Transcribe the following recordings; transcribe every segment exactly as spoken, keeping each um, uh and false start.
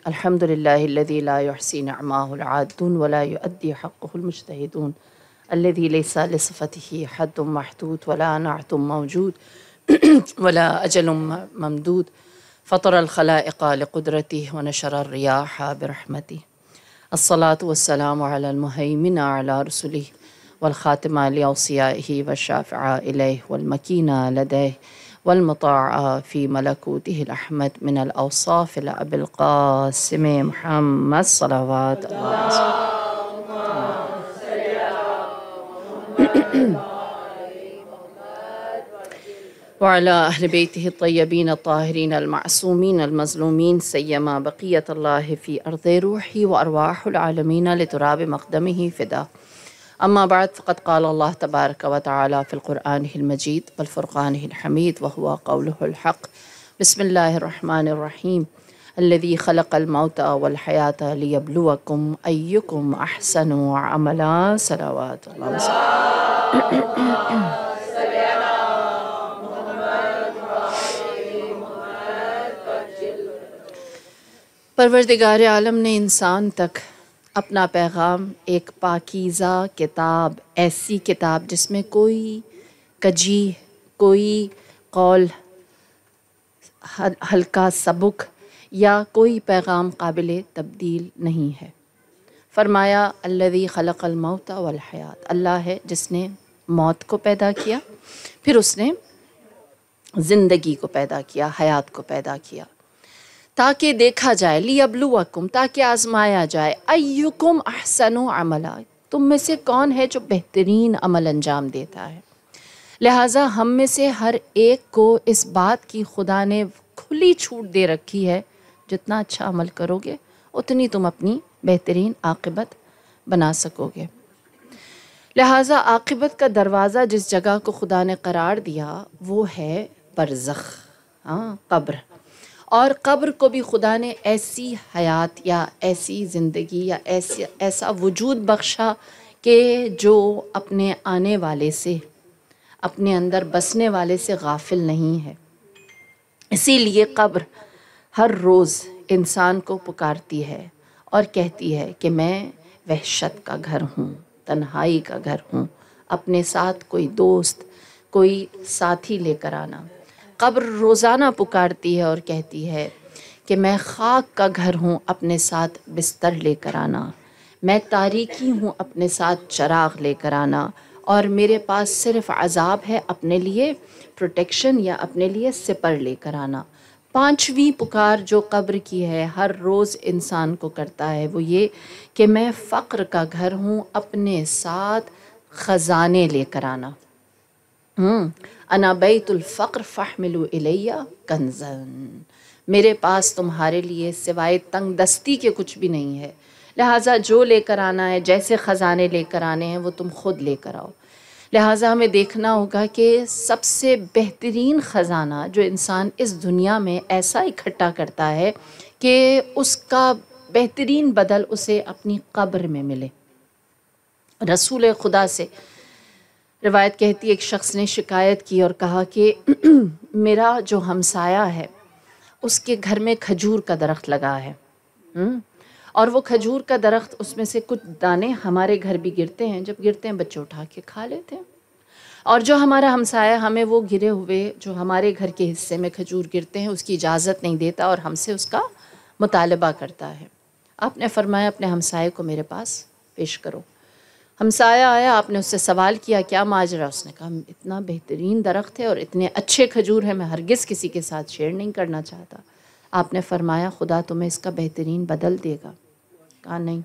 الحمد للہ الذی لا يحصی نعماہ العادون ولا يؤدی حقہ المجتہدون الذی لیس لصفته حد محدود ولا نعت موجود ولا اجل ممدود فطر الخلائق لقدرته ونشر الریاح برحمته الصلاة والسلام علی المہیمن علی رسله والخاتم لأوصیائه والشافع الیہ والمکین لدیہ والمطاع فی ملکوته الأحمد من الأوصاف لأبی القاسم محمد صلوات اللہ وعلى أهل بيته الطيبين الطاهرين المعصومين المظلومين سيما بقية الله في أرض روحي وأرواح العالمين لتراب مقدمه فدا. أما بعد فقد قال الله تبارك وتعالى في القرآن المجيد والفرقان الحميد وهو قوله الحق. بسم الله الرحمن الرحيم الذي خلق الموت والحياة ليبلوكم أيكم أحسن عملا. صلوات الله. پروردگار عالم نے انسان تک اپنا پیغام ایک پاکیزہ کتاب، ایسی کتاب جس میں کوئی کجی، کوئی قول ہلکا سبک یا کوئی پیغام قابل تبدیل نہیں ہے، فرمایا الذی خلق الموت والحیات، اللہ ہے جس نے موت کو پیدا کیا، پھر اس نے زندگی کو پیدا کیا، حیات کو پیدا کیا، تاکہ دیکھا جائے، لیبلوکم، تاکہ آزمایا جائے، ایکم احسن عملا، تم میں سے کون ہے جو بہترین عمل انجام دیتا ہے۔ لہٰذا ہم میں سے ہر ایک کو اس بات کی خدا نے کھلی چھوٹ دے رکھی ہے، جتنا اچھا عمل کرو گے اتنی تم اپنی بہترین عاقبت بنا سکو گے۔ لہٰذا عاقبت کا دروازہ جس جگہ کو خدا نے قرار دیا وہ ہے برزخ، ہاں قبر، اور قبر کو بھی خدا نے ایسی حیات یا ایسی زندگی یا ایسی ایسا وجود بخشا کہ جو اپنے آنے والے سے، اپنے اندر بسنے والے سے غافل نہیں ہے۔ اسی لیے قبر ہر روز انسان کو پکارتی ہے اور کہتی ہے کہ میں وحشت کا گھر ہوں، تنہائی کا گھر ہوں، اپنے ساتھ کوئی دوست، کوئی ساتھی لے کر آنا۔ قبر روزانہ پکارتی ہے اور کہتی ہے کہ میں خاک کا گھر ہوں، اپنے ساتھ بستر لے کر آنا، میں تاریکی ہوں، اپنے ساتھ چراغ لے کر آنا، اور میرے پاس صرف عذاب ہے، اپنے لیے پروٹیکشن یا اپنے لیے سپر لے کر آنا۔ پانچویں پکار جو قبر کی ہے ہر روز انسان کو کرتا ہے وہ یہ کہ میں فقر کا گھر ہوں، اپنے ساتھ خزانے لے کر آنا۔ ہوں انا بیت الفقر فاحملوا الی کنزا، میرے پاس تمہارے لیے سوائے تنگ دستی کے کچھ بھی نہیں ہے، لہٰذا جو لے کر آنا ہے، جیسے خزانے لے کر آنے ہیں وہ تم خود لے کر آؤ۔ لہٰذا ہمیں دیکھنا ہوگا کہ سب سے بہترین خزانہ جو انسان اس دنیا میں ایسا اکٹھا کرتا ہے کہ اس کا بہترین بدل اسے اپنی قبر میں ملے۔ رسول خدا سے روایت کہتی ہے ایک شخص نے شکایت کی اور کہا کہ میرا جو ہمسایہ ہے اس کے گھر میں کھجور کا درخت لگا ہے، اور وہ کھجور کا درخت، اس میں سے کچھ دانے ہمارے گھر بھی گرتے ہیں، جب گرتے ہیں بچے اٹھا کے کھا لیتے ہیں، اور جو ہمارا ہمسایہ ہمیں وہ گرے ہوئے جو ہمارے گھر کے حصے میں کھجور گرتے ہیں اس کی اجازت نہیں دیتا اور ہم سے اس کا مطالبہ کرتا ہے۔ آپ نے فرمایا اپنے ہمسائے کو میرے پاس پیش کرو۔ ہمسایہ آیا، آپ نے اس سے سوال کیا کیا ماجرا، اس نے کہا اتنا بہترین درخت ہے اور اتنے اچھے کھجور ہیں، میں ہرگز کسی کے ساتھ شیئر نہیں کرنا چاہتا۔ آپ نے فرمایا خدا تمہیں اس کا بہترین بدل دے گا۔ کہا نہیں،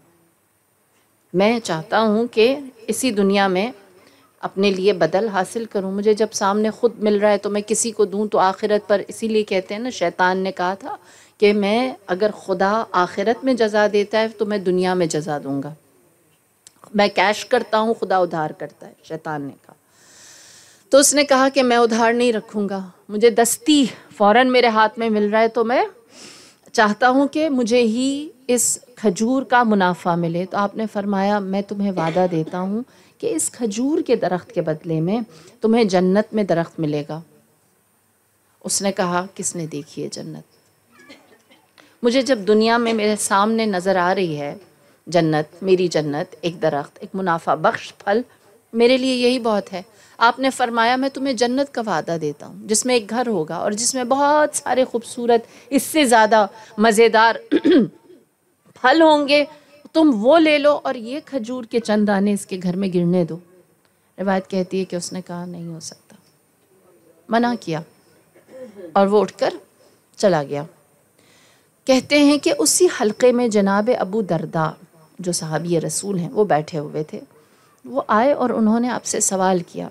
میں چاہتا ہوں کہ اسی دنیا میں اپنے لیے بدل حاصل کروں، مجھے جب سامنے خود مل رہا ہے تو میں کسی کو دوں تو آخرت پر، اسی لیے کہتے ہیں نا شیطان نے کہا تھا کہ میں اگر خدا آخرت میں جزا دیتا ہے تو میں دنیا میں جزا دوں گا، میں کیش کرتا ہوں، خدا ادھار کرتا ہے، شیطان نے کہا۔ تو اس نے کہا کہ میں ادھار نہیں رکھوں گا، مجھے دستی فوراً میرے ہاتھ میں مل رہا ہے تو میں چاہتا ہوں کہ مجھے ہی اس کھجور کا منافع ملے۔ تو آپ نے فرمایا میں تمہیں وعدہ دیتا ہوں کہ اس کھجور کے درخت کے بدلے میں تمہیں جنت میں درخت ملے گا۔ اس نے کہا کس نے دیکھی ہے جنت؟ مجھے جب دنیا میں میرے سامنے نظر آ رہی ہے جنت، میری جنت، ایک درخت، ایک منافع بخش پھل، میرے لیے یہی بہت ہے۔ آپ نے فرمایا میں تمہیں جنت کا وعدہ دیتا ہوں جس میں ایک گھر ہوگا اور جس میں بہت سارے خوبصورت اس سے زیادہ مزیدار پھل ہوں گے، تم وہ لے لو اور یہ کھجور کے چند دانے اس کے گھر میں گرنے دو۔ روایت کہتی ہے کہ اس نے کہا نہیں ہو سکتا، منع کیا اور وہ اٹھ کر چلا گیا۔ کہتے ہیں کہ اسی حلقے میں جناب ابو درداء جو صحابی رسول ہیں وہ بیٹھے ہوئے تھے۔ وہ آئے اور انہوں نے آپ سے سوال کیا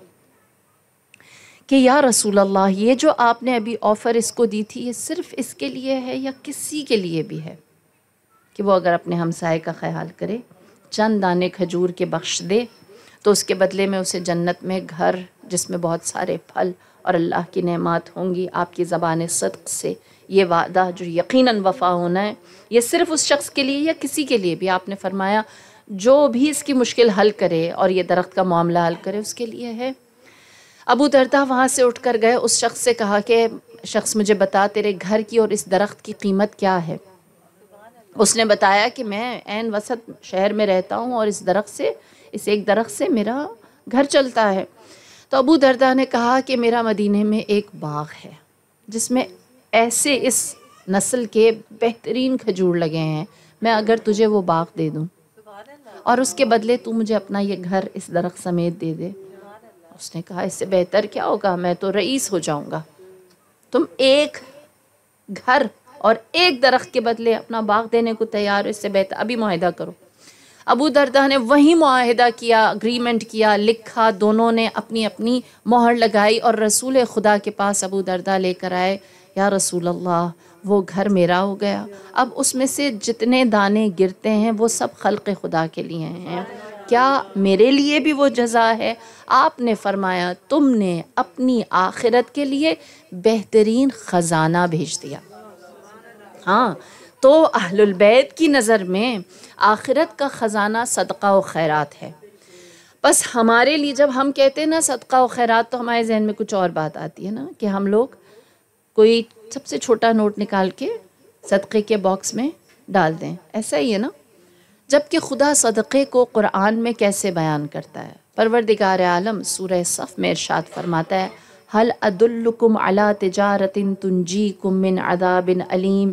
کہ یا رسول اللہ، یہ جو آپ نے ابھی آفر اس کو دی تھی، یہ صرف اس کے لیے ہے یا کسی کے لیے بھی ہے کہ وہ اگر اپنے ہمسائے کا خیال کرے، چند دانے کھجور کے بخش دے تو اس کے بدلے میں اسے جنت میں گھر جس میں بہت سارے پھل اور اللہ کی نعمات ہوں گی۔ آپ کی زبان صدق سے یہ وعدہ جو یقیناً وفا ہونا ہے، یہ صرف اس شخص کے لیے یا کسی کے لیے بھی؟ آپ نے فرمایا جو بھی اس کی مشکل حل کرے اور یہ درخت کا معاملہ حل کرے اس کے لیے ہے۔ ابو درداء وہاں سے اٹھ کر گئے، اس شخص سے کہا کہ شخص مجھے بتا تیرے گھر کی اور اس درخت کی قیمت کیا ہے؟ اس نے بتایا کہ میں عین وسط شہر میں رہتا ہوں اور اس درخت سے، اس ایک درخت سے میرا گھر چلتا ہے۔ تو ابو درداء نے کہا کہ میرا مدینے میں ایک باغ ہے جس میں ایسے اس نسل کے بہترین کھجور لگے ہیں، میں اگر تجھے وہ باغ دے دوں اور اس کے بدلے تو مجھے اپنا یہ گھر اس درخت سمیت دے دے۔ اس نے کہا اس سے بہتر کیا ہوگا، میں تو رئیس ہو جاؤں گا۔ تم ایک گھر اور ایک درخت کے بدلے اپنا باغ دینے کو تیار ہو، اس سے بہتر ابھی معاہدہ کرو۔ ابو درداء نے وہی معاہدہ کیا، اگریمنٹ کیا، لکھا، دونوں نے اپنی اپنی مہر لگائی اور رسول خدا کے پاس ابو درداء لے کر آئے۔ یا رسول اللہ، وہ گھر میرا ہو گیا، اب اس میں سے جتنے دانے گرتے ہیں وہ سب خلق خدا کے لیے ہیں، کیا میرے لیے بھی وہ جزا ہے؟ آپ نے فرمایا تم نے اپنی آخرت کے لیے بہترین خزانہ بھیج دیا۔ ہاں، تو اہل البیت کی نظر میں آخرت کا خزانہ صدقہ و خیرات ہے۔ بس ہمارے لیے جب ہم کہتے ہیں نا صدقہ و خیرات تو ہمارے ذہن میں کچھ اور بات آتی ہے نا، کہ ہم لوگ کوئی سب سے چھوٹا نوٹ نکال کے صدقے کے باکس میں ڈال دیں، ایسا ہی ہے نا؟ جبکہ خدا صدقے کو قرآن میں کیسے بیان کرتا ہے؟ پروردگار عالم سورہ صف میں ارشاد فرماتا ہے هل ادلکم علی تجارت تنجیکم من عذاب علیم۔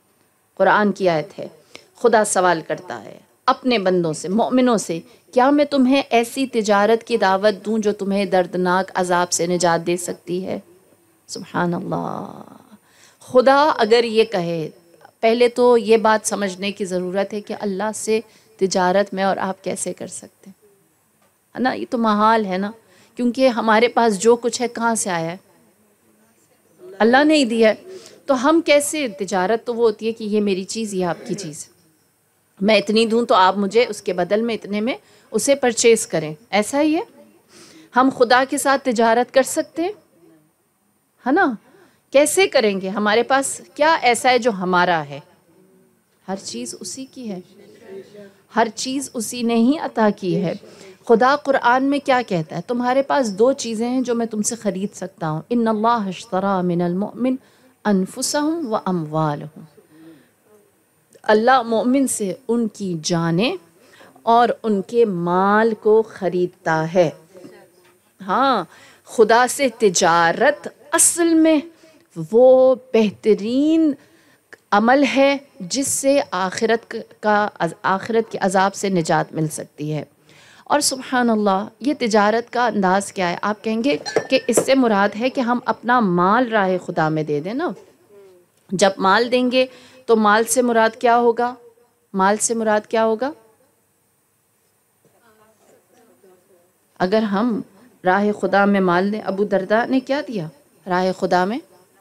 قرآن کی آیت ہے، خدا سوال کرتا ہے اپنے بندوں سے، مومنوں سے، کیا میں تمہیں ایسی تجارت کی دعوت دوں جو تمہیں دردناک عذاب سے نجات دے سکتی ہے؟ سبحان اللہ۔ خدا اگر یہ کہے، پہلے تو یہ بات سمجھنے کی ضرورت ہے کہ اللہ سے تجارت میں اور آپ کیسے کر سکتے ہیں نا؟ یہ تو محال ہے نا، کیونکہ ہمارے پاس جو کچھ ہے کہاں سے آیا ہے؟ اللہ نے ہی دیا ہے۔ تو ہم کیسے، تجارت تو وہ ہوتی ہے کہ یہ میری چیز، یہ آپ کی چیز، میں اتنی دوں تو آپ مجھے اس کے بدل میں اتنے میں اسے پرچیز کریں، ایسا ہی ہے۔ ہم خدا کے ساتھ تجارت کر سکتے ہیں ہے نا؟ کیسے کریں گے؟ ہمارے پاس کیا ایسا ہے جو ہمارا ہے؟ ہر چیز اسی کی ہے، ہر چیز اسی نے ہی عطا کی ہے۔ خدا قرآن میں کیا کہتا ہے؟ تمہارے پاس دو چیزیں ہیں جو میں تم سے خرید سکتا ہوں، ان اللہ اشتری من المؤمن انفسهم و اموالهم۔ اللہ مومن سے ان کی جانیں اور ان کے مال کو خریدتا ہے۔ ہاں، خدا سے تجارت اصل میں وہ بہترین عمل ہے جس سے آخرت کا آخرت کے عذاب سے نجات مل سکتی ہے۔ اور سبحان اللہ، یہ تجارت کا انداز کیا ہے؟ آپ کہیں گے کہ اس سے مراد ہے کہ ہم اپنا مال راہ خدا میں دے دیں نا۔ جب مال دیں گے تو مال سے مراد کیا ہوگا؟ مال سے مراد کیا ہوگا؟ اگر ہم راہ خدا میں مال دیں، ابو درداء نے کیا دیا راہ خدا میں؟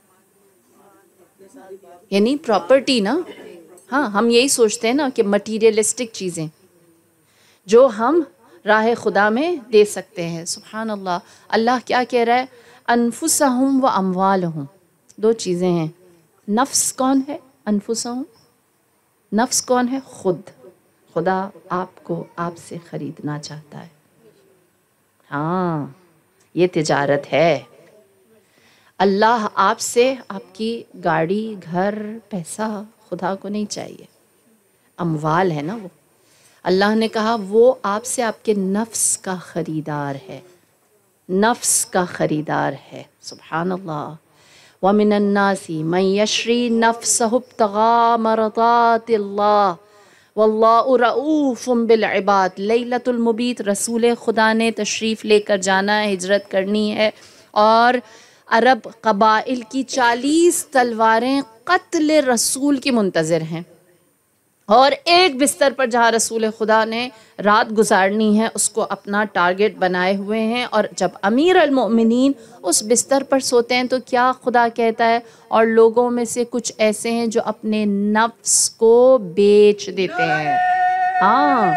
یعنی پراپرٹی نا۔ ہاں، ہم یہی سوچتے ہیں نا کہ مٹیریلسٹک چیزیں جو ہم راہ خدا میں دے سکتے ہیں۔ سبحان اللہ، اللہ کیا کہہ رہا ہے؟ انفسہم و اموالہم، دو چیزیں ہیں۔ نفس کون ہے؟ انفسہم، نفس کون ہے؟ خود۔ خدا آپ کو آپ سے خریدنا چاہتا ہے۔ ہاں، یہ تجارت ہے۔ اللہ آپ سے آپ کی گاڑی، گھر، پیسہ، خدا کو نہیں چاہیے، اموال ہے نا وہ. اللہ نے کہا وہ آپ سے آپ کے نفس کا خریدار ہے، نفس کا خریدار ہے. سبحان اللہ. وَمِنَ النَّاسِ مَن يَشْرِي نَفْسَهُ ابْتِغَاءَ مَرْضَاتِ اللَّهِ وَاللَّهُ رَءُوفٌ بِالْعِبَادِ. لیلۃ المبیت رسول خدا نے تشریف لے کر جانا ہے، ہجرت کرنی ہے، اور عرب قبائل کی چالیس تلواریں قتل رسول کی منتظر ہیں، اور ایک بستر پر جہاں رسول خدا نے رات گزارنی ہے اس کو اپنا ٹارگٹ بنائے ہوئے ہیں. اور جب امیر المؤمنین اس بستر پر سوتے ہیں تو کیا خدا کہتا ہے، اور لوگوں میں سے کچھ ایسے ہیں جو اپنے نفس کو بیچ دیتے ہیں. ہاں،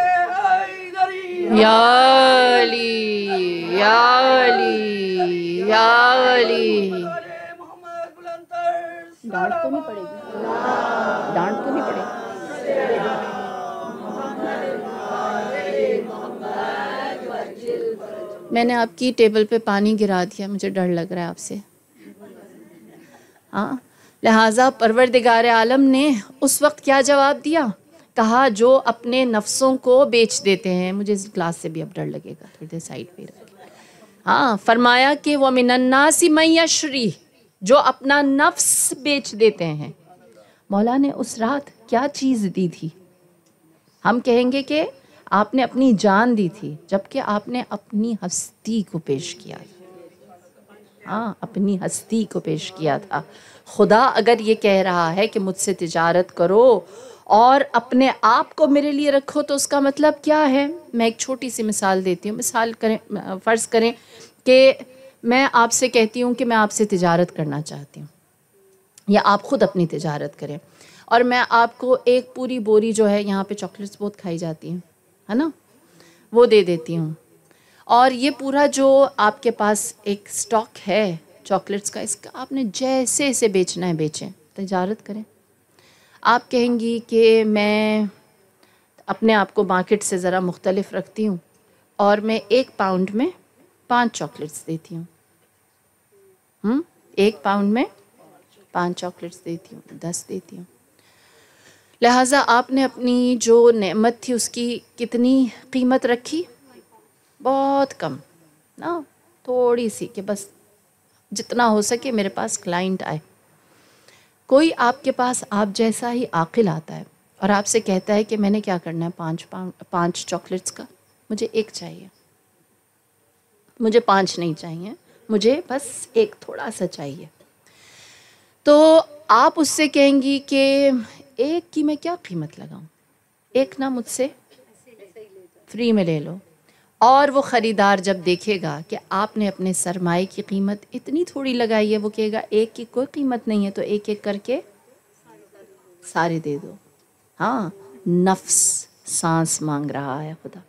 یا علی یا علی یا علی. ڈانٹ تو نہیں پڑے گی؟ ڈانٹ تو نہیں پڑے گی؟ میں نے آپ کی ٹیبل پہ پانی گرا دیا، مجھے ڈر لگ رہا ہے آپ سے. ہاں، لہٰذا پروردگار عالم نے اس وقت کیا جواب دیا؟ کہا جو اپنے نفسوں کو بیچ دیتے ہیں. مجھے اس گلاس سے بھی اب ڈر لگے گا، تھوڑی دیر سائڈ پہ رکھیں. ہاں، فرمایا کہ وَمِنَ النَّاسِ مَن يَشْرِي، جو اپنا نفس بیچ دیتے ہیں. مولا نے اس رات کیا چیز دی تھی؟ ہم کہیں گے کہ آپ نے اپنی جان دی تھی، جبکہ آپ نے اپنی ہستی کو پیش کیا تھا. ہاں، اپنی ہستی کو پیش کیا تھا. خدا اگر یہ کہہ رہا ہے کہ مجھ سے تجارت کرو اور اپنے آپ کو میرے لیے رکھو، تو اس کا مطلب کیا ہے؟ میں ایک چھوٹی سی مثال دیتی ہوں. مثال کریں، فرض کریں کہ میں آپ سے کہتی ہوں کہ میں آپ سے تجارت کرنا چاہتی ہوں، یا آپ خود اپنی تجارت کریں، اور میں آپ کو ایک پوری بوری جو ہے، یہاں پہ چاکلیٹس بہت کھائی جاتی ہیں ہے نا، وہ دے دیتی ہوں، اور یہ پورا جو آپ کے پاس ایک سٹاک ہے چاکلیٹس کا، اس کا آپ نے جیسے اسے بیچنا ہے بیچیں، تجارت کریں. آپ کہیں گی کہ میں اپنے آپ کو مارکیٹ سے ذرا مختلف رکھتی ہوں، اور میں ایک پاؤنڈ میں پانچ چاکلیٹس دیتی ہوں. ہم ایک پاؤنڈ میں پانچ چاکلیٹس دیتی ہوں، دس دیتی ہوں. لہٰذا آپ نے اپنی جو نعمت تھی اس کی کتنی قیمت رکھی؟ بہت کم نا، تھوڑی سی، کہ بس جتنا ہو سکے میرے پاس کلائنٹ آئے. کوئی آپ کے پاس آپ جیسا ہی عاقل آتا ہے اور آپ سے کہتا ہے کہ میں نے کیا کرنا ہے پانچ پاؤنڈ پانچ چاکلیٹس کا، مجھے ایک چاہیے، مجھے پانچ نہیں چاہیے، مجھے بس ایک تھوڑا سا چاہیے. تو آپ اس سے کہیں گی کہ ایک کی میں کیا قیمت لگاؤں، ایک نہ مجھ سے فری میں لے لو. اور وہ خریدار جب دیکھے گا کہ آپ نے اپنے سرمائے کی قیمت اتنی تھوڑی لگائی ہے، وہ کہے گا ایک کی کوئی قیمت نہیں ہے، تو ایک ایک کر کے سارے دے دو. ہاں، نفس سانس مانگ رہا ہے، خدا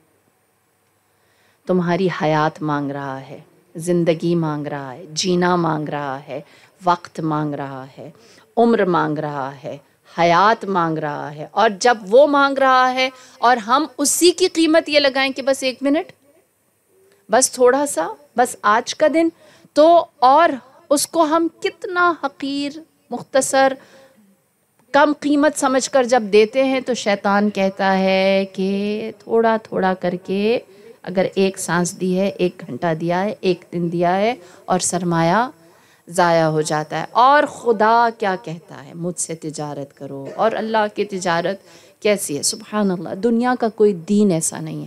تمہاری حیات مانگ رہا ہے، زندگی مانگ رہا ہے، جینا مانگ رہا ہے، وقت مانگ رہا ہے، عمر مانگ رہا ہے، حیات مانگ رہا ہے. اور جب وہ مانگ رہا ہے اور ہم اسی کی قیمت یہ لگائیں کہ بس ایک منٹ، بس تھوڑا سا، بس آج کا دن، تو اور اس کو ہم کتنا حقیر، مختصر، کم قیمت سمجھ کر جب دیتے ہیں، تو شیطان کہتا ہے کہ تھوڑا تھوڑا کر کے اگر ایک سانس دی ہے، ایک گھنٹہ دیا ہے، ایک دن دیا ہے، اور سرمایہ ضائع ہو جاتا ہے. اور خدا کیا کہتا ہے؟ مجھ سے تجارت کرو. اور اللہ کی تجارت کیسی ہے؟ سبحان اللہ، دنیا کا کوئی دین ایسا نہیں ہے،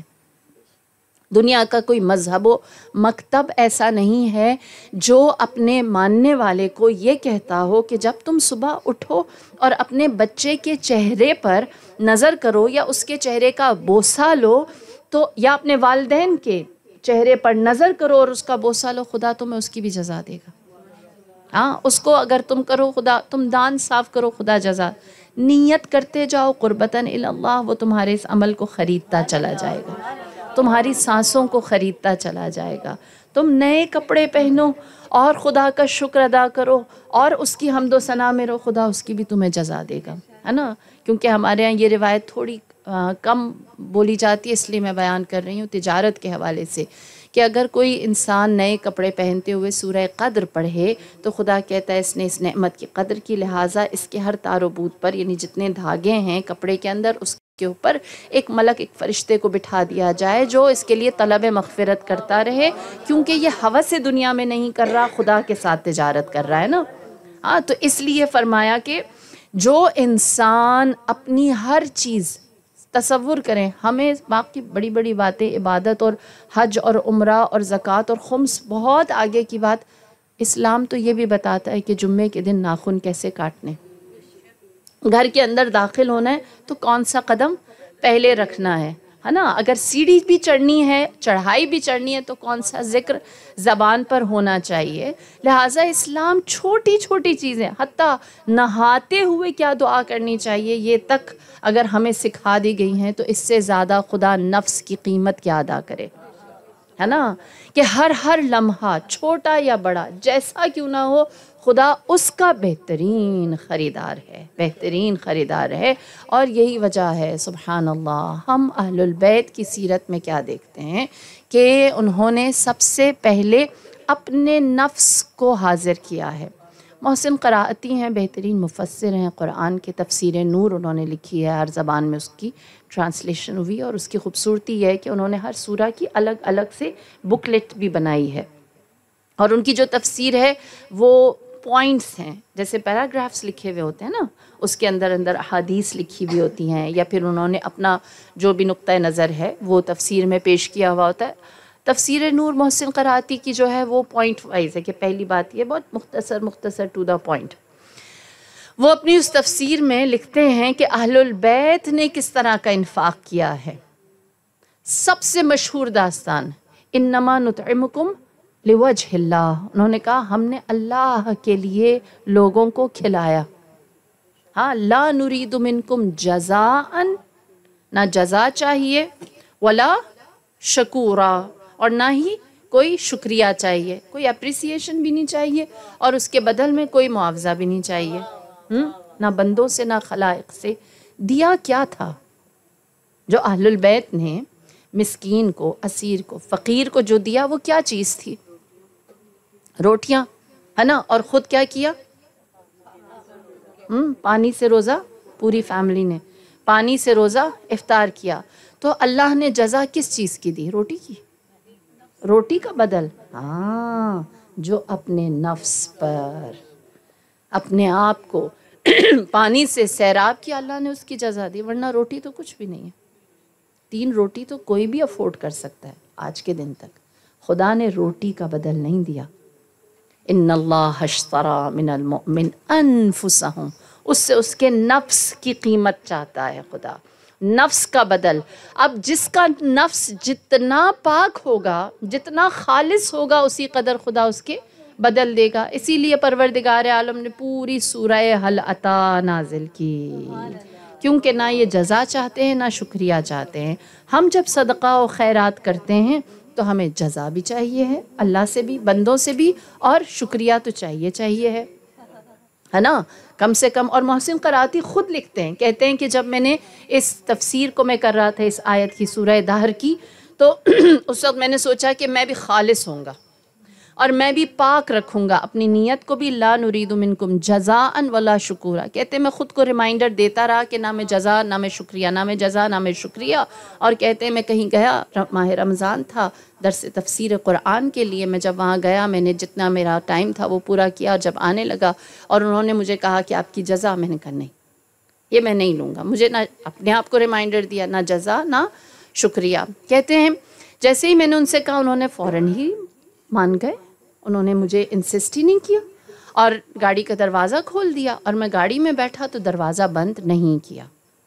دنیا کا کوئی مذہب و مکتب ایسا نہیں ہے جو اپنے ماننے والے کو یہ کہتا ہو کہ جب تم صبح اٹھو اور اپنے بچے کے چہرے پر نظر کرو یا اس کے چہرے کا بوسہ لو، تو یا اپنے والدین کے چہرے پر نظر کرو اور اس کا بوسہ لو، خدا تمہیں اس کی بھی جزا دے گا. ہاں، اس کو اگر تم کرو، خدا تم دان صاف کرو، خدا جزا. نیت کرتے جاؤ قربتاً الی اللہ، وہ تمہارے اس عمل کو خریدتا چلا جائے گا، تمہاری سانسوں کو خریدتا چلا جائے گا. تم نئے کپڑے پہنو اور خدا کا شکر ادا کرو اور اس کی حمد و ثنا میں رہو، خدا اس کی بھی تمہیں جزا دے گا، ہے نا. کیونکہ ہمارے ہاں یہ روایت تھوڑی کم بولی جاتی ہے، اس لیے میں بیان کر رہی ہوں تجارت کے حوالے سے، کہ اگر کوئی انسان نئے کپڑے پہنتے ہوئے سورہ قدر پڑھے تو خدا کہتا ہے اس نے اس نعمت کی قدر کی، لہٰذا اس کے ہر تار و بود پر، یعنی جتنے دھاگے ہیں کپڑے کے اندر، اس کے اوپر ایک ملک، ایک فرشتے کو بٹھا دیا جائے جو اس کے لیے طلب مغفرت کرتا رہے، کیونکہ یہ ہوس دنیا میں نہیں کر رہا، خدا کے ساتھ تجارت کر رہا ہے نا۔ ہاں، تو اس لیے فرمایا کہ جو انسان اپنی ہر چیز، تصور کریں، ہمیں باقی بڑی بڑی باتیں، عبادت اور حج اور عمرہ اور زکوٰۃ اور خمس بہت آگے کی بات، اسلام تو یہ بھی بتاتا ہے کہ جمعے کے دن ناخن کیسے کاٹنے، گھر کے اندر داخل ہونا ہے تو کون سا قدم پہلے رکھنا ہے ہے نا، اگر سیڑھی بھی چڑھنی ہے، چڑھائی بھی چڑھنی ہے تو کون سا ذکر زبان پر ہونا چاہیے۔ لہٰذا اسلام چھوٹی چھوٹی چیزیں، حتیٰ نہاتے ہوئے کیا دعا کرنی چاہیے، یہ تک اگر ہمیں سکھا دی گئی ہیں تو اس سے زیادہ خدا نفس کی قیمت کیا ادا کرے، ہے نا، کہ ہر ہر لمحہ چھوٹا یا بڑا جیسا کیوں نہ ہو، خدا اس کا بہترین خریدار ہے، بہترین خریدار ہے۔ اور یہی وجہ ہے سبحان اللہ، ہم اہل البیت کی سیرت میں کیا دیکھتے ہیں کہ انہوں نے سب سے پہلے اپنے نفس کو حاضر کیا ہے۔ محسن قرائتی ہیں، بہترین مفسر ہیں، قرآن کے تفسیر نور انہوں نے لکھی ہے، ہر زبان میں اس کی ٹرانسلیشن ہوئی، اور اس کی خوبصورتی یہ ہے کہ انہوں نے ہر سورہ کی الگ الگ سے بکلیٹ بھی بنائی ہے، اور ان کی جو تفسیر ہے وہ پوائنٹس ہیں، جیسے پیراگرافس لکھے ہوئے ہوتے ہیں نا، اس کے اندر اندر احادیث لکھی ہوئی ہوتی ہیں، یا پھر انہوں نے اپنا جو بھی نقطہ نظر ہے وہ تفسیر میں پیش کیا ہوا ہوتا ہے۔ تفسیر نور محسن قرائتی کی جو ہے وہ پوائنٹ وائز ہے، کہ پہلی بات یہ بہت مختصر مختصر ٹو دا پوائنٹ، وہ اپنی اس تفسیر میں لکھتے ہیں کہ اہل البیت نے کس طرح کا انفاق کیا ہے۔ سب سے مشہور داستان انما نطعمکم لوجہ اللہ، انہوں نے کہا ہم نے اللہ کے لیے لوگوں کو کھلایا، ہاں، لا نرید منکم جزاء، نہ جزا چاہیے، ولا شکورا، اور نہ ہی کوئی شکریہ چاہیے، کوئی اپریسیشن بھی نہیں چاہیے، اور اس کے بدل میں کوئی معاوضہ بھی نہیں چاہیے، ہم نہ بندوں سے نہ خلائق سے۔ دیا کیا تھا جو اہل البیت نے مسکین کو، اسیر کو، فقیر کو جو دیا، وہ کیا چیز تھی؟ روٹیاں، ہے نا، اور خود کیا کیا؟ ہم پانی سے روزہ، پوری فیملی نے پانی سے روزہ افطار کیا۔ تو اللہ نے جزا کس چیز کی دی؟ روٹی کی، روٹی کا بدل، ہاں، جو اپنے نفس پر، اپنے آپ کو پانی سے سیراب کیا، اللہ نے اس کی جزا دی، ورنہ روٹی تو کچھ بھی نہیں ہے۔ تین روٹی تو کوئی بھی افورڈ کر سکتا ہے آج کے دن تک، خدا نے روٹی کا بدل نہیں دیا۔ ان اللہ اشتری من المؤمن انفسہم، اس سے اس کے نفس کی قیمت چاہتا ہے خدا، نفس کا بدل۔ اب جس کا نفس جتنا پاک ہوگا، جتنا خالص ہوگا، اسی قدر خدا اس کے بدل دے گا۔ اسی لیے پروردگار عالم نے پوری سورہ حل عطا نازل کی، کیونکہ نہ یہ جزا چاہتے ہیں نہ شکریہ چاہتے ہیں۔ ہم جب صدقہ و خیرات کرتے ہیں تو ہمیں جزا بھی چاہیے ہے، اللہ سے بھی، بندوں سے بھی، اور شکریہ تو چاہیے چاہیے ہے ہے نا، کم سے کم۔ اور محسن قرائتی خود لکھتے ہیں، کہتے ہیں کہ جب میں نے اس تفسیر کو میں کر رہا تھا اس آیت کی، سورہ دہر کی، تو اس وقت میں نے سوچا کہ میں بھی خالص ہوں گا، اور میں بھی پاک رکھوں گا اپنی نیت کو بھی، لا نرید منکم جزاء ولا شکورا۔ کہتے ہیں میں خود کو ریمائنڈر دیتا رہا کہ نہ میں جزا نہ میں شکریہ، نہ میں جزا نہ میں شکریہ۔ اور کہتے ہیں میں کہیں گیا، ماہ رمضان تھا، درس تفسیر قرآن کے لیے، میں جب وہاں گیا میں نے جتنا میرا ٹائم تھا وہ پورا کیا، اور جب آنے لگا اور انہوں نے مجھے کہا کہ آپ کی جزا، میں نے کہا نہیں، یہ میں نہیں لوں گا، مجھے نہ اپنے آپ کو ریمائنڈر دیا، نہ جزا نہ شکریہ۔ کہتے ہیں جیسے ہی میں نے ان سے کہا، انہوں نے فوراً ہی مان گئے، انہوں نے مجھے انسسٹ ہی نہیں کیا، اور گاڑی کا دروازہ کھول دیا، اور میں گاڑی میں بیٹھا تو دروازہ بند نہیں کیا۔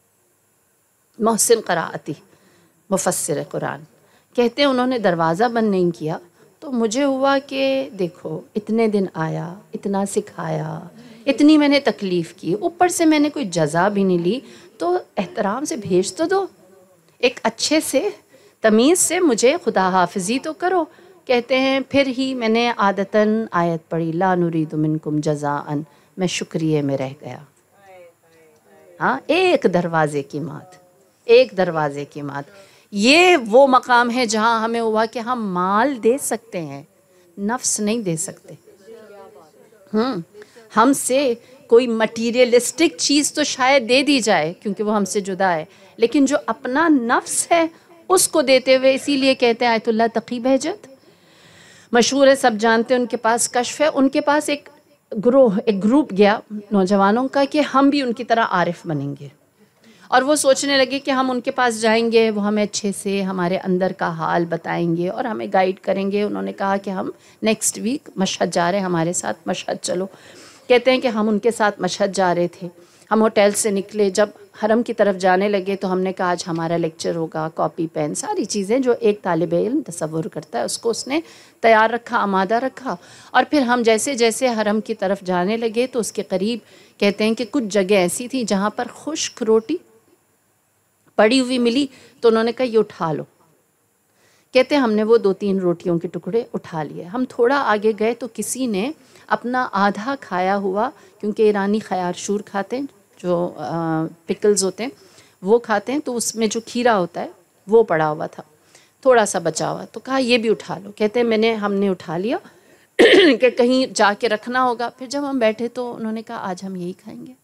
محسن قرائتی مفسر قرآن کہتے ہیں انہوں نے دروازہ بند نہیں کیا، تو مجھے ہوا کہ دیکھو اتنے دن آیا، اتنا سکھایا، اتنی میں نے تکلیف کی، اوپر سے میں نے کوئی جزا بھی نہیں لی، تو احترام سے بھیج تو دو، ایک اچھے سے تمیز سے مجھے خدا حافظی تو کرو۔ کہتے ہیں پھر ہی میں نے عادتاً آیت پڑھی، لا نرید منکم جزاء، میں شکریہ میں رہ گیا۔ ہاں، ایک دروازے کی مات، ایک دروازے کی مات۔ یہ وہ مقام ہے جہاں ہمیں ہوا کہ ہم مال دے سکتے ہیں، نفس نہیں دے سکتے۔ ہم ہم سے کوئی مٹیریلسٹک چیز تو شاید دے دی جائے کیونکہ وہ ہم سے جدا ہے، لیکن جو اپنا نفس ہے اس کو دیتے ہوئے، اسی لیے کہتے ہیں آیت اللہ تقی بہجت، مشہور ہے، سب جانتے ہیں، ان کے پاس کشف ہے، ان کے پاس ایک گروہ ایک گروپ گیا نوجوانوں کا کہ ہم بھی ان کی طرح عارف بنیں گے، اور وہ سوچنے لگے کہ ہم ان کے پاس جائیں گے، وہ ہمیں اچھے سے ہمارے اندر کا حال بتائیں گے اور ہمیں گائیڈ کریں گے۔ انہوں نے کہا کہ ہم نیکسٹ ویک مشہد جا رہے ہیں، ہمارے ساتھ مشہد چلو۔ کہتے ہیں کہ ہم ان کے ساتھ مشہد جا رہے تھے، ہم ہوٹل سے نکلے، جب حرم کی طرف جانے لگے تو ہم نے کہا آج ہمارا لیکچر ہوگا، کاپی پین ساری چیزیں جو ایک طالب علم تصور کرتا ہے اس کو اس نے تیار رکھا، آمادہ رکھا، اور پھر ہم جیسے جیسے حرم کی طرف جانے لگے تو اس کے قریب کہتے ہیں کہ کچھ جگہ ایسی تھی جہاں پر خشک روٹی پڑی ہوئی ملی، تو انہوں نے کہا یہ اٹھا لو۔ کہتے ہیں ہم نے وہ دو تین روٹیوں کے ٹکڑے اٹھا لیے، ہم تھوڑا آگے گئے تو کسی نے اپنا آدھا کھایا ہوا، کیونکہ ایرانی خیار شور کھاتے ہیں، جو پکلز ہوتے ہیں وہ کھاتے ہیں، تو اس میں جو کھیرا ہوتا ہے وہ پڑا ہوا تھا، تھوڑا سا بچا ہوا، تو کہا یہ بھی اٹھا لو۔ کہتے ہیں میں نے ہم نے اٹھا لیا کہ کہیں جا کے رکھنا ہوگا۔ پھر جب ہم بیٹھے تو انہوں نے کہا آج ہم یہی کھائیں گے۔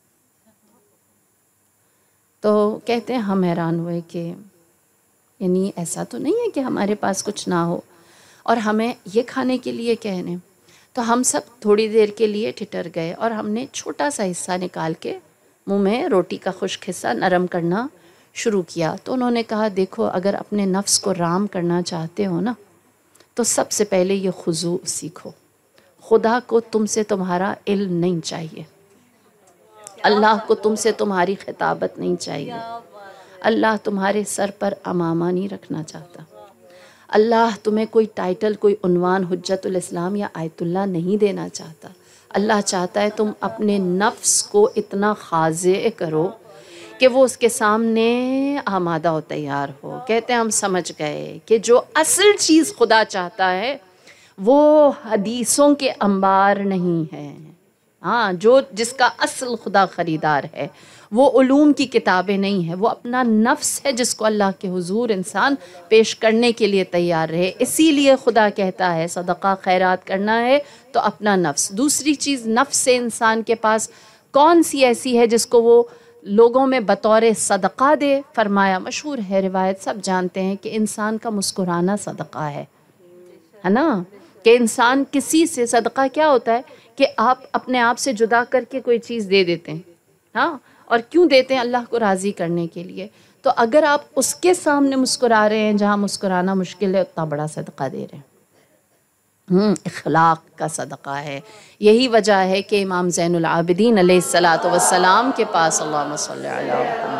تو کہتے ہیں ہم حیران ہوئے کہ یعنی ایسا تو نہیں ہے کہ ہمارے پاس کچھ نہ ہو اور ہمیں یہ کھانے کے لیے کہنے۔ تو ہم سب تھوڑی دیر کے لیے ٹھٹر گئے اور ہم نے چھوٹا سا حصہ نکال کے منہ میں روٹی کا خشک حصہ نرم کرنا شروع کیا۔ تو انہوں نے کہا دیکھو اگر اپنے نفس کو رام کرنا چاہتے ہو نا تو سب سے پہلے یہ خضوع سیکھو۔ خدا کو تم سے تمہارا علم نہیں چاہیے، اللہ کو تم سے تمہاری خطابت نہیں چاہیے، اللہ تمہارے سر پر امامہ نہیں رکھنا چاہتا، اللہ تمہیں کوئی ٹائٹل، کوئی عنوان حجت الاسلام یا آیت اللہ نہیں دینا چاہتا۔ اللہ چاہتا ہے تم اپنے نفس کو اتنا خاضع کرو کہ وہ اس کے سامنے آمادہ و تیار ہو۔ کہتے ہیں ہم سمجھ گئے کہ جو اصل چیز خدا چاہتا ہے وہ حدیثوں کے انبار نہیں ہے، ہاں جو جس کا اصل خدا خریدار ہے وہ علوم کی کتابیں نہیں ہیں، وہ اپنا نفس ہے جس کو اللہ کے حضور انسان پیش کرنے کے لیے تیار رہے۔ اسی لیے خدا کہتا ہے صدقہ خیرات کرنا ہے تو اپنا نفس۔ دوسری چیز نفس سے انسان کے پاس کون سی ایسی ہے جس کو وہ لوگوں میں بطور صدقہ دے؟ فرمایا، مشہور ہے روایت، سب جانتے ہیں کہ انسان کا مسکرانا صدقہ ہے، ہے نا؟ کہ انسان کسی سے، صدقہ کیا ہوتا ہے کہ آپ اپنے آپ سے جدا کر کے کوئی چیز دے دیتے ہیں، ہاں، اور کیوں دیتے ہیں؟ اللہ کو راضی کرنے کے لیے۔ تو اگر آپ اس کے سامنے مسکرا رہے ہیں جہاں مسکرانا مشکل ہے، اتنا بڑا صدقہ دے رہے ہیں۔ ہم اخلاق کا صدقہ ہے۔ یہی وجہ ہے کہ امام زین العابدین علیہ الصلاۃ والسلام کے پاس، اللہم صلی علی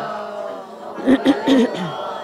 محمد،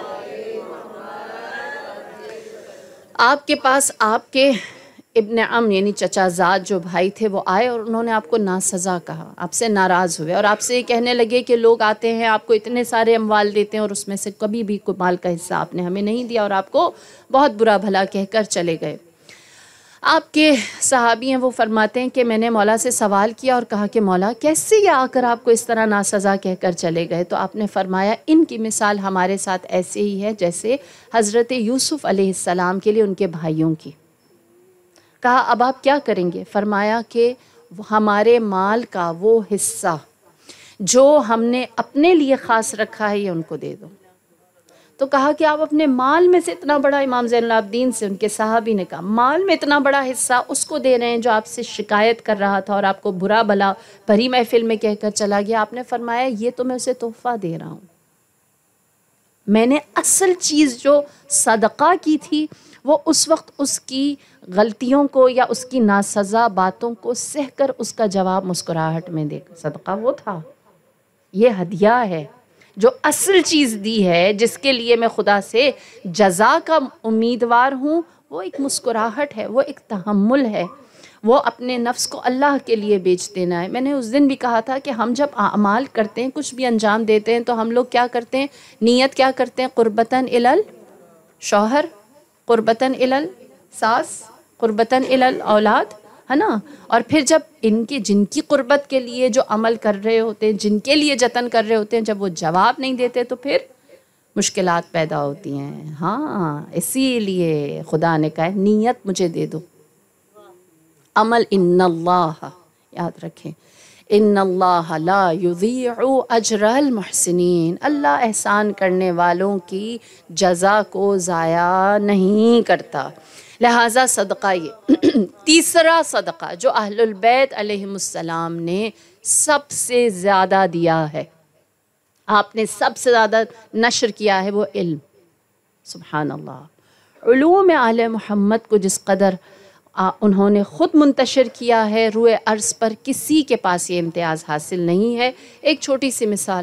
آپ کے پاس آپ کے ابن عم یعنی چچا زاد جو بھائی تھے وہ آئے اور انہوں نے آپ کو ناسزا کہا، آپ سے ناراض ہوئے اور آپ سے یہ کہنے لگے کہ لوگ آتے ہیں آپ کو اتنے سارے اموال دیتے ہیں اور اس میں سے کبھی بھی کوئی مال کا حصہ آپ نے ہمیں نہیں دیا، اور آپ کو بہت برا بھلا کہہ کر چلے گئے۔ آپ کے صحابی ہیں وہ فرماتے ہیں کہ میں نے مولا سے سوال کیا اور کہا کہ مولا کیسے یہ آ کر آپ کو اس طرح ناسزا کہہ کر چلے گئے؟ تو آپ نے فرمایا ان کی مثال ہمارے ساتھ ایسے ہی ہے جیسے حضرت یوسف علیہ السلام کے لیے ان کے بھائیوں کی۔ کہا اب آپ کیا کریں گے؟ فرمایا کہ ہمارے مال کا وہ حصہ جو ہم نے اپنے لیے خاص رکھا ہے یہ ان کو دے دو۔ تو کہا کہ آپ اپنے مال میں سے اتنا بڑا، امام زین العابدین سے ان کے صحابی نے کہا مال میں اتنا بڑا حصہ اس کو دے رہے ہیں جو آپ سے شکایت کر رہا تھا اور آپ کو برا بھلا بھری محفل میں کہہ کر چلا گیا۔ آپ نے فرمایا یہ تو میں اسے تحفہ دے رہا ہوں، میں نے اصل چیز جو صدقہ کی تھی وہ اس وقت اس کی غلطیوں کو یا اس کی ناسزا باتوں کو سہ کر اس کا جواب مسکراہٹ میں دے کر، صدقہ وہ تھا، یہ ہدیہ ہے۔ جو اصل چیز دی ہے جس کے لیے میں خدا سے جزا کا امیدوار ہوں وہ ایک مسکراہٹ ہے، وہ ایک تحمل ہے، وہ اپنے نفس کو اللہ کے لیے بیچ دینا ہے۔ میں نے اس دن بھی کہا تھا کہ ہم جب اعمال کرتے ہیں، کچھ بھی انجام دیتے ہیں تو ہم لوگ کیا کرتے ہیں؟ نیت کیا کرتے ہیں؟ قربتاً الال شوہر، قربتاً الال ساس، قربتاً الال اولاد، ہے نا؟ اور پھر جب ان کے جن کی قربت کے لیے جو عمل کر رہے ہوتے ہیں، جن کے لیے جتن کر رہے ہوتے ہیں، جب وہ جواب نہیں دیتے تو پھر مشکلات پیدا ہوتی ہیں. ہاں اسی لیے خدا نے کہا نیت مجھے دے دو. عمل ان اللہ، یاد رکھیں، ان اللہ لا یضیع اجر المحسنین، اللہ احسان کرنے والوں کی جزا کو ضائع نہیں کرتا. لہٰذا صدقہ یہ تیسرا صدقہ جو اہل البیت علیہم السلام نے سب سے زیادہ دیا ہے، آپ نے سب سے زیادہ نشر کیا ہے، وہ علم. سبحان اللہ. علوم آل محمد کو جس قدر انہوں نے خود منتشر کیا ہے، روئے ارض پر کسی کے پاس یہ امتیاز حاصل نہیں ہے. ایک چھوٹی سی مثال،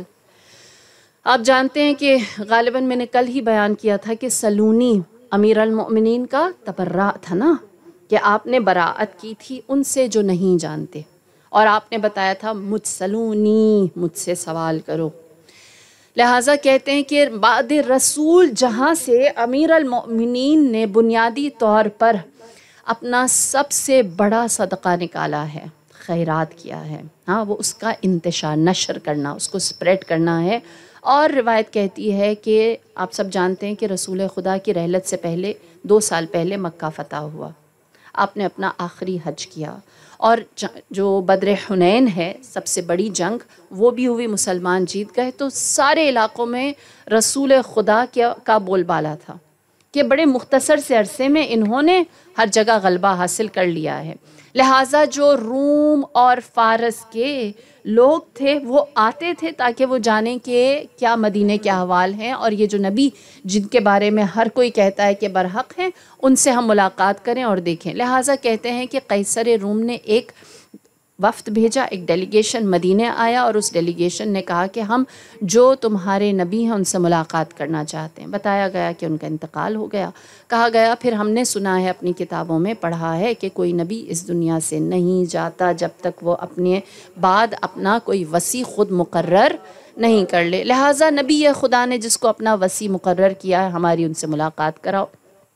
آپ جانتے ہیں کہ غالباً میں نے کل ہی بیان کیا تھا کہ سلونی امیر المؤمنین کا تبرع تھا نا، کہ آپ نے براءت کی تھی ان سے جو نہیں جانتے، اور آپ نے بتایا تھا مجھ سلونی، مجھ سے سوال کرو. لہٰذا کہتے ہیں کہ بعد رسول جہاں سے امیر المؤمنین نے بنیادی طور پر اپنا سب سے بڑا صدقہ نکالا ہے، خیرات کیا ہے، ہاں وہ اس کا انتشار، نشر کرنا، اس کو سپریڈ کرنا ہے. اور روایت کہتی ہے کہ آپ سب جانتے ہیں کہ رسول خدا کی رحلت سے پہلے دو سال پہلے مکہ فتح ہوا، آپ نے اپنا آخری حج کیا، اور جو بدر حنین ہے سب سے بڑی جنگ، وہ بھی ہوئی، مسلمان جیت گئے. تو سارے علاقوں میں رسول خدا کا بول بالا تھا کہ بڑے مختصر سے عرصے میں انہوں نے ہر جگہ غلبہ حاصل کر لیا ہے. لہٰذا جو روم اور فارس کے لوگ تھے وہ آتے تھے تاکہ وہ جانیں کہ کیا مدینے کے احوال ہیں، اور یہ جو نبی جن کے بارے میں ہر کوئی کہتا ہے کہ برحق ہیں، ان سے ہم ملاقات کریں اور دیکھیں. لہٰذا کہتے ہیں کہ قیصر روم نے ایک وفد بھیجا، ایک ڈیلیگیشن مدینے آیا، اور اس ڈیلیگیشن نے کہا کہ ہم جو تمہارے نبی ہیں ان سے ملاقات کرنا چاہتے ہیں. بتایا گیا کہ ان کا انتقال ہو گیا. کہا گیا پھر ہم نے سنا ہے، اپنی کتابوں میں پڑھا ہے کہ کوئی نبی اس دنیا سے نہیں جاتا جب تک وہ اپنے بعد اپنا کوئی وصی خود مقرر نہیں کر لے. لہٰذا نبی خدا نے جس کو اپنا وصی مقرر کیا ہے، ہماری ان سے ملاقات کراؤ.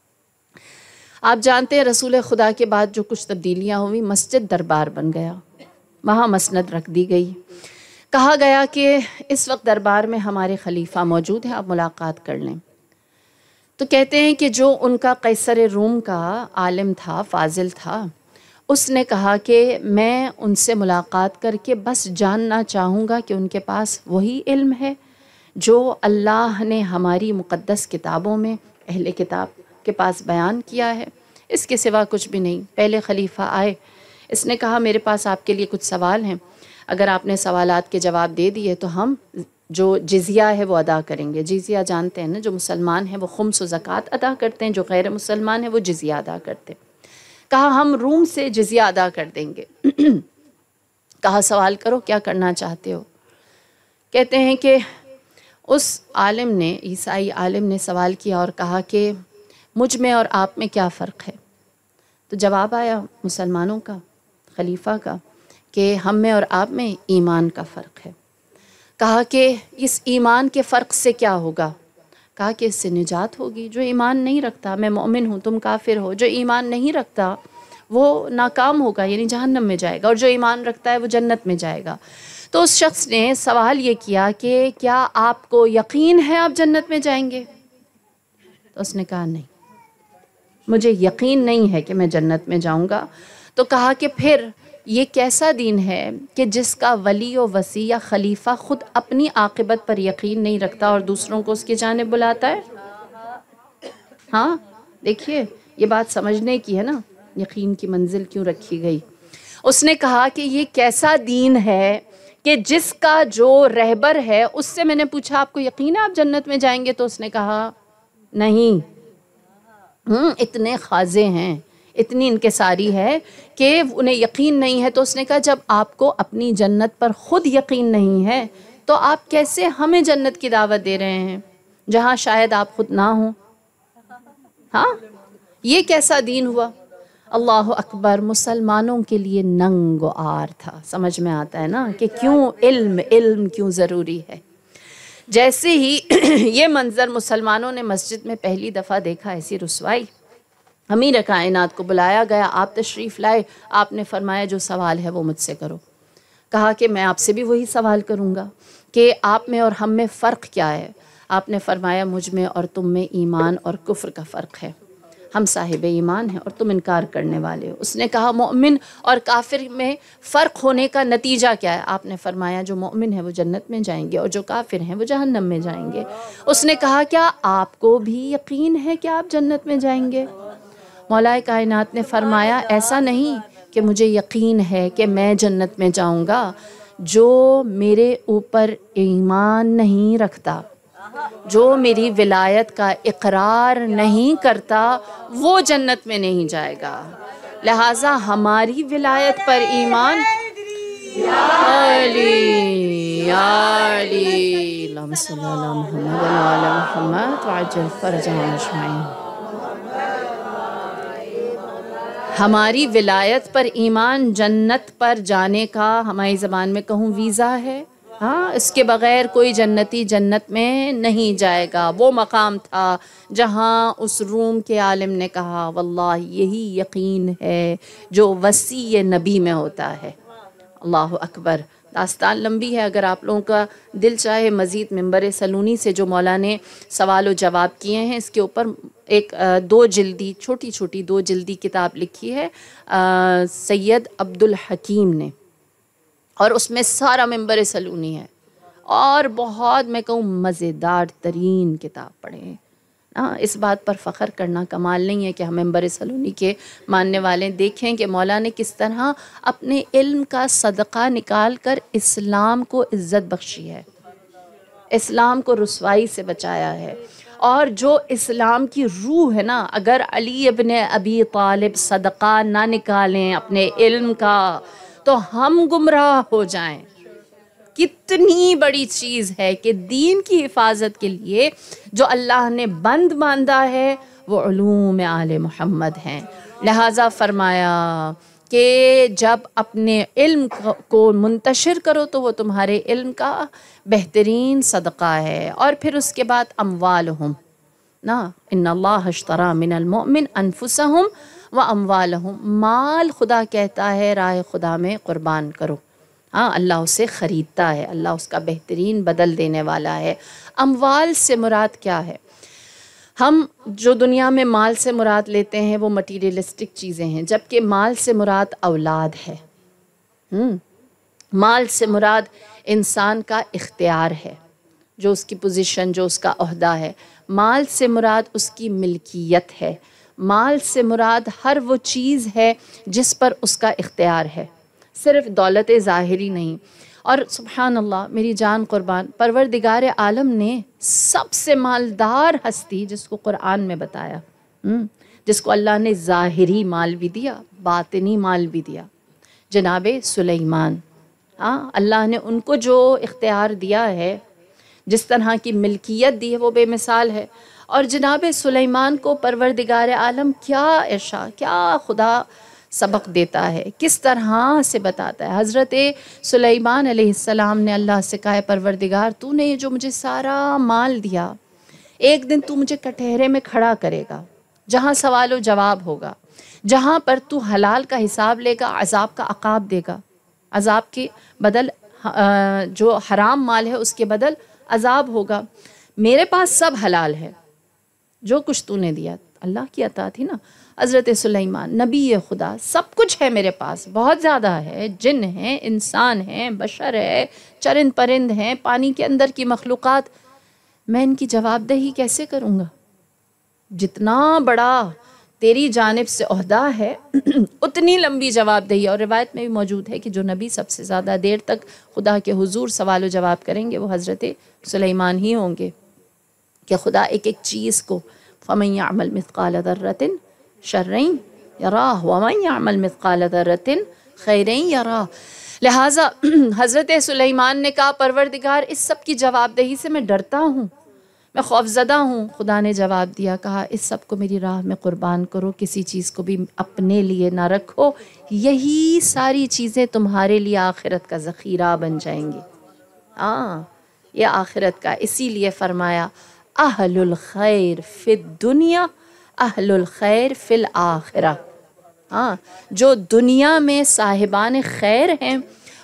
آپ جانتے ہیں رسول خدا کے بعد جو کچھ تبدیلیاں ہوئی، مسجد دربار بن گیا، وہاں مسند رکھ دی گئی. کہا گیا کہ اس وقت دربار میں ہمارے خلیفہ موجود ہیں، آپ ملاقات کر لیں. تو کہتے ہیں کہ جو ان کا قیصر روم کا عالم تھا، فاضل تھا، اس نے کہا کہ میں ان سے ملاقات کر کے بس جاننا چاہوں گا کہ ان کے پاس وہی علم ہے جو اللہ نے ہماری مقدس کتابوں میں اہل کتاب کے پاس بیان کیا ہے، اس کے سوا کچھ بھی نہیں. پہلے خلیفہ آئے، اس نے کہا میرے پاس آپ کے لیے کچھ سوال ہیں، اگر آپ نے سوالات کے جواب دے دیے تو ہم جو جزیہ ہے وہ ادا کریں گے. جزیہ جانتے ہیں نا، جو مسلمان ہیں وہ خمس و زکوٰۃ ادا کرتے ہیں، جو غیر مسلمان ہیں وہ جزیہ ادا کرتے ہیں. کہا ہم روم سے جزیہ ادا کر دیں گے. کہا سوال کرو، کیا کرنا چاہتے ہو. کہتے ہیں کہ اس عالم نے، عیسائی عالم نے سوال کیا اور کہا کہ مجھ میں اور آپ میں کیا فرق ہے. تو جواب آیا مسلمانوں کا، خلیفہ کا، کہ ہم میں اور آپ میں ایمان کا فرق ہے. کہا کہ اس ایمان کے فرق سے کیا ہوگا. کہا کہ اس سے نجات ہوگی. جو ایمان نہیں رکھتا، میں مومن ہوں تم کافر ہو، جو ایمان نہیں رکھتا وہ ناکام ہوگا، یعنی جہنم میں جائے گا، اور جو ایمان رکھتا ہے وہ جنت میں جائے گا. تو اس شخص نے سوال یہ کیا کہ کیا آپ کو یقین ہے آپ جنت میں جائیں گے. تو اس نے کہا نہیں، مجھے یقین نہیں ہے کہ میں جنت میں جاؤں گا. تو کہا کہ پھر یہ کیسا دین ہے کہ جس کا ولی و وصی یا خلیفہ خود اپنی عاقبت پر یقین نہیں رکھتا اور دوسروں کو اس کی جانب بلاتا ہے. ہاں دیکھیے یہ بات سمجھنے کی ہے نا، یقین کی منزل کیوں رکھی گئی. اس نے کہا کہ یہ کیسا دین ہے کہ جس کا جو رہبر ہے اس سے میں نے پوچھا آپ کو یقین ہے آپ جنت میں جائیں گے، تو اس نے کہا نہیں. ہم اتنے خاضع ہیں، اتنی انکساری ہے کہ انہیں یقین نہیں ہے. تو اس نے کہا جب آپ کو اپنی جنت پر خود یقین نہیں ہے تو آپ کیسے ہمیں جنت کی دعوت دے رہے ہیں جہاں شاید آپ خود نہ ہوں. ہاں یہ کیسا دین ہوا. اللہ اکبر. مسلمانوں کے لیے ننگ و عار تھا. سمجھ میں آتا ہے نا کہ کیوں علم علم کیوں ضروری ہے. جیسے ہی یہ منظر مسلمانوں نے مسجد میں پہلی دفعہ دیکھا، ایسی رسوائی، امیر کائنات کو بلایا گیا، آپ تشریف لائے، آپ نے فرمایا جو سوال ہے وہ مجھ سے کرو. کہا کہ میں آپ سے بھی وہی سوال کروں گا کہ آپ میں اور ہم میں فرق کیا ہے. آپ نے فرمایا مجھ میں اور تم میں ایمان اور کفر کا فرق ہے، ہم صاحب ایمان ہیں اور تم انکار کرنے والے ہو۔ اس نے کہا مومن اور کافر میں فرق ہونے کا نتیجہ کیا ہے؟ آپ نے فرمایا جو مومن ہے وہ جنت میں جائیں گے اور جو کافر ہیں وہ جہنم میں جائیں گے۔ اس نے کہا کیا آپ کو بھی یقین ہے کہ آپ جنت میں جائیں گے؟ مولا کائنات نے فرمایا ایسا نہیں کہ مجھے یقین ہے کہ میں جنت میں جاؤں گا، جو میرے اوپر ایمان نہیں رکھتا، جو میری ولایت کا اقرار نہیں کرتا، وہ جنت میں نہیں جائے گا۔ لہٰذا ہماری ولایت پر ایمان علی علی اللہم صلی علی محمد وعلی محمد وعجل فرجهم اجمعین۔ ہماری ولایت پر ایمان جنت پر جانے کا ہماری زبان میں کہوں ویزا ہے، ہاں، اس کے بغیر کوئی جنتی جنت میں نہیں جائے گا۔ وہ مقام تھا جہاں اس روم کے عالم نے کہا واللہ یہی یقین ہے جو وصی نبی میں ہوتا ہے۔ اللہ اکبر۔ داستان لمبی ہے، اگر آپ لوگوں کا دل چاہے مزید منبر سلونی سے جو مولا نے سوال و جواب کیے ہیں اس کے اوپر ایک دو جلدی چھوٹی چھوٹی دو جلدی کتاب لکھی ہے سید عبد الحکیم نے، اور اس میں سارا منبر سلونی ہے، اور بہت میں کہوں مزیدار ترین کتاب پڑھیں۔ ہاں، اس بات پر فخر کرنا کمال نہیں ہے کہ ہم منبر سلونی کے ماننے والے دیکھیں کہ مولا نے کس طرح اپنے علم کا صدقہ نکال کر اسلام کو عزت بخشی ہے، اسلام کو رسوائی سے بچایا ہے۔ اور جو اسلام کی روح ہے نا، اگر علی ابن ابی طالب صدقہ نہ نکالیں اپنے علم کا تو ہم گمراہ ہو جائیں۔ کتنی بڑی چیز ہے کہ دین کی حفاظت کے لیے جو اللہ نے بند باندھا ہے وہ علوم آل محمد ہیں۔ لہٰذا فرمایا کہ جب اپنے علم کو منتشر کرو تو وہ تمہارے علم کا بہترین صدقہ ہے۔ اور پھر اس کے بعد اموالہم نا، ان اللہ اشتری من المؤمن انفسہم و اموالہم، مال خدا کہتا ہے راہ خدا میں قربان کرو، ہاں، اللہ اسے خریدتا ہے، اللہ اس کا بہترین بدل دینے والا ہے۔ اموال سے مراد کیا ہے؟ ہم جو دنیا میں مال سے مراد لیتے ہیں وہ مٹیریلسٹک چیزیں ہیں، جبکہ مال سے مراد اولاد ہے۔ ہم مال سے مراد انسان کا اختیار ہے، جو اس کی پوزیشن، جو اس کا عہدہ ہے۔ مال سے مراد اس کی ملکیت ہے۔ مال سے مراد ہر وہ چیز ہے جس پر اس کا اختیار ہے، صرف دولت ظاہری نہیں۔ اور سبحان اللہ، میری جان قربان، پروردگار عالم نے سب سے مالدار ہستی جس کو قرآن میں بتایا، جس کو اللہ نے ظاہری مال بھی دیا، باطنی مال بھی دیا، جناب سلیمان۔ ہاں، اللہ نے ان کو جو اختیار دیا ہے، جس طرح کی ملکیت دی ہے وہ بے مثال ہے۔ اور جناب سلیمان کو پروردگار عالم کیا عشاء، کیا خدا سبق دیتا ہے، کس طرح سے بتاتا ہے۔ حضرت سلیمان علیہ السلام نے اللہ سے کہا پروردگار تو نے جو مجھے سارا مال دیا، ایک دن تو مجھے کٹہرے میں کھڑا کرے گا جہاں سوال و جواب ہوگا، جہاں پر تو حلال کا حساب لے گا، عذاب کا عقاب دے گا، عذاب کے بدل جو حرام مال ہے اس کے بدل عذاب ہوگا۔ میرے پاس سب حلال ہے، جو کچھ تو نے دیا اللہ کی عطا تھی نا۔ حضرت سلیمان نبی خدا، سب کچھ ہے میرے پاس، بہت زیادہ ہے، جن ہیں، انسان ہیں، بشر ہے، چرند پرند ہیں، پانی کے اندر کی مخلوقات، میں ان کی جواب دہی کیسے کروں گا؟ جتنا بڑا تیری جانب سے عہدہ ہے اتنی لمبی جواب دہی۔ اور روایت میں بھی موجود ہے کہ جو نبی سب سے زیادہ دیر تک خدا کے حضور سوال و جواب کریں گے وہ حضرت سلیمان ہی ہوں گے، کہ خدا ایک ایک چیز کو فَمَن يَعْمَلْ مِثْقَالَ ذَرَّةٍ شَرًّا يَرَهُ وَمَن يَعْمَلْ مِثْقَالَ ذَرَّةٍ خَيْرًا يَرَهُ۔ لہٰذا حضرت سلیمان نے کہا پروردگار اس سب کی جواب دہی سے میں ڈرتا ہوں، میں خوفزدہ ہوں۔ خدا نے جواب دیا، کہا اس سب کو میری راہ میں قربان کرو، کسی چیز کو بھی اپنے لیے نہ رکھو، یہی ساری چیزیں تمہارے لیے آخرت کا ذخیرہ بن جائیں گی۔ ہاں، یہ آخرت کا، اسی لیے فرمایا اہل الخیر فی الدنیا اہل الخیر فی الآخرہ۔ ہاں، جو دنیا میں صاحبان خیر ہیں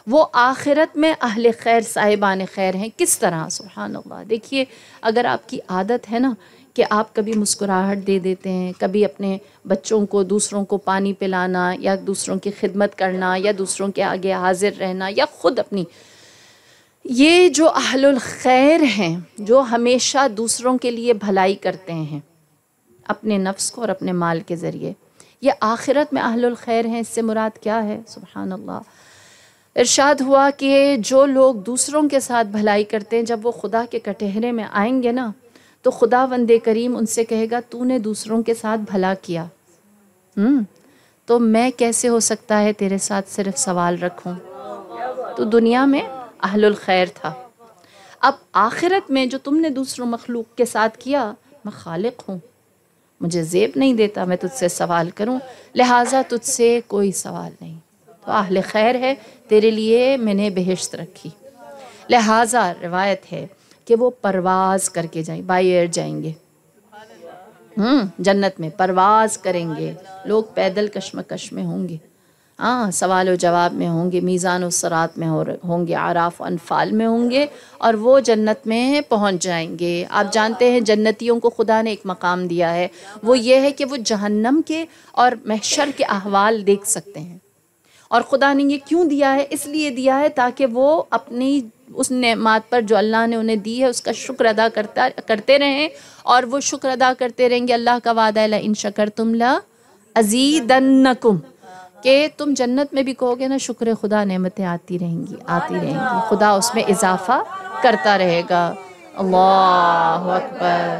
وہ آخرت میں اہل خیر صاحبان خیر ہیں. کس طرح؟ سبحان اللہ. دیکھیے اگر آپ کی عادت ہے نا کہ آپ کبھی مسکراہٹ دے دیتے ہیں، کبھی اپنے بچوں کو دوسروں کو پانی پلانا یا دوسروں کی خدمت کرنا یا دوسروں کے آگے حاضر رہنا یا خود اپنی، یہ جو اہل الخیر ہیں جو ہمیشہ دوسروں کے لیے بھلائی کرتے ہیں اپنے نفس کو اور اپنے مال کے ذریعے، یہ آخرت میں اہل الخیر ہیں. اس سے مراد کیا ہے؟ سبحان اللہ. ارشاد ہوا کہ جو لوگ دوسروں کے ساتھ بھلائی کرتے ہیں جب وہ خدا کے کٹہرے میں آئیں گے نا تو خدا وند کریم ان سے کہے گا تو نے دوسروں کے ساتھ بھلا کیا، ہم تو میں کیسے ہو سکتا ہے تیرے ساتھ صرف سوال رکھوں؟ تو دنیا میں اہل الخیر تھا. اب آخرت میں جو تم نے دوسروں مخلوق کے ساتھ کیا، میں خالق ہوں، مجھے زیب نہیں دیتا میں تجھ سے سوال کروں، لہٰذا تجھ سے کوئی سوال نہیں. تو اہل خیر ہے، تیرے لیے میں نے بہشت رکھی. لہٰذا روایت ہے کہ وہ پرواز کر کے جائیں، بائی ایئر جائیں گے، ہم جنت میں پرواز کریں گے. لوگ پیدل کشمکش میں ہوں گے، ہاں سوال و جواب میں ہوں گے، میزان و صراط میں ہوں گے، اعراف و انفال میں ہوں گے، اور وہ جنت میں پہنچ جائیں گے. آپ جانتے ہیں جنتیوں کو خدا نے ایک مقام دیا ہے، وہ یہ ہے کہ وہ جہنم کے اور محشر کے احوال دیکھ سکتے ہیں. اور خدا نے یہ کیوں دیا ہے؟ اس لیے دیا ہے تاکہ وہ اپنی اس نعمات پر جو اللہ نے انہیں دی ہے اس کا شکر ادا کرتا کرتے رہیں، اور وہ شکر ادا کرتے رہیں گے. اللہ کا وعدہ ہے لَإِن شَكَرْتُمْ لَأَزِيدَنَّكُمْ، کہ تم جنت میں بھی کہو گے نا شکر خدا، نعمتیں آتی رہیں گی آتی رہیں گی، خدا اس میں اضافہ کرتا رہے گا. اللہ اکبر.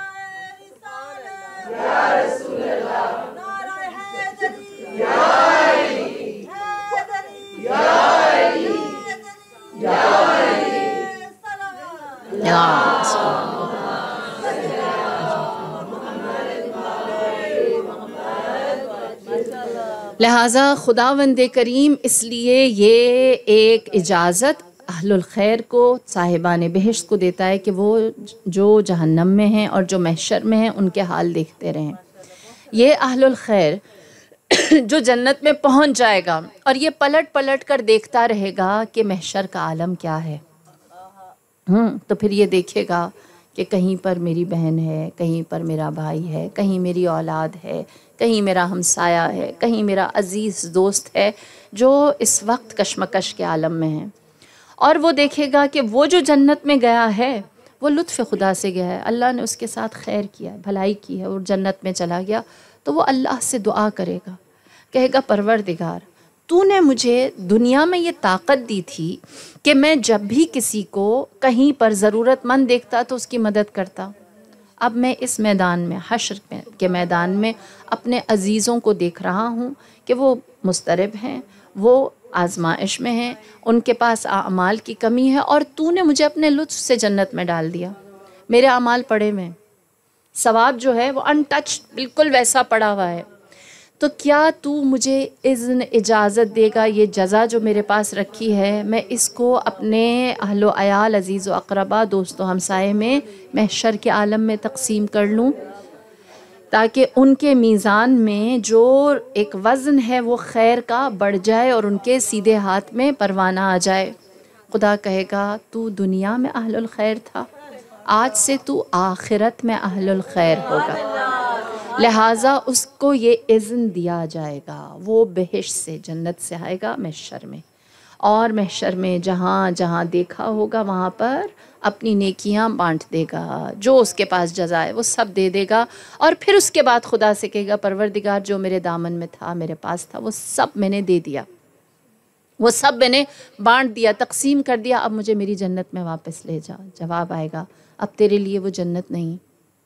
لہٰذا خداوند کریم اس لیے یہ ایک اجازت اہل الخیر کو، صاحبان بہشت کو دیتا ہے کہ وہ جو جہنم میں ہیں اور جو محشر میں ہیں ان کے حال دیکھتے رہیں. یہ اہل الخیر جو جنت میں پہنچ جائے گا اور یہ پلٹ پلٹ کر دیکھتا رہے گا کہ محشر کا عالم کیا ہے، ہم تو پھر یہ دیکھے گا کہ کہیں پر میری بہن ہے، کہیں پر میرا بھائی ہے، کہیں میری اولاد ہے، کہیں میرا ہمسایہ ہے، کہیں میرا عزیز دوست ہے جو اس وقت کشمکش کے عالم میں ہے. اور وہ دیکھے گا کہ وہ جو جنت میں گیا ہے وہ لطف خدا سے گیا ہے، اللہ نے اس کے ساتھ خیر کیا ہے، بھلائی کی ہے اور جنت میں چلا گیا. تو وہ اللہ سے دعا کرے گا، کہے گا پروردگار تو نے مجھے دنیا میں یہ طاقت دی تھی کہ میں جب بھی کسی کو کہیں پر ضرورت مند دیکھتا تو اس کی مدد کرتا. اب میں اس میدان میں، حشر کے میدان میں اپنے عزیزوں کو دیکھ رہا ہوں کہ وہ مضطرب ہیں، وہ آزمائش میں ہیں، ان کے پاس اعمال کی کمی ہے، اور تو نے مجھے اپنے لطف سے جنت میں ڈال دیا. میرے اعمال پڑے ہوئے، ثواب جو ہے وہ ان ٹچ بالکل ویسا پڑا ہوا ہے. تو کیا تو مجھے اذن اجازت دے گا یہ جزا جو میرے پاس رکھی ہے میں اس کو اپنے اہل و عیال، عزیز و اقربا، دوست و ہمسائے میں محشر کے عالم میں تقسیم کر لوں، تاکہ ان کے میزان میں جو ایک وزن ہے وہ خیر کا بڑھ جائے اور ان کے سیدھے ہاتھ میں پروانہ آ جائے. خدا کہے گا تو دنیا میں اہل الخیر تھا، آج سے تو آخرت میں اہل الخیر ہوگا. لہٰذا اس کو یہ اذن دیا جائے گا، وہ بہشت سے، جنت سے آئے گا محشر میں، اور محشر میں جہاں جہاں دیکھا ہوگا وہاں پر اپنی نیکیاں بانٹ دے گا، جو اس کے پاس جزا ہے وہ سب دے دے گا. اور پھر اس کے بعد خدا سے کہے گا پروردگار جو میرے دامن میں تھا، میرے پاس تھا، وہ سب میں نے دے دیا، وہ سب میں نے بانٹ دیا، تقسیم کر دیا، اب مجھے میری جنت میں واپس لے جا. جواب آئے گا اب تیرے لیے وہ جنت نہیں،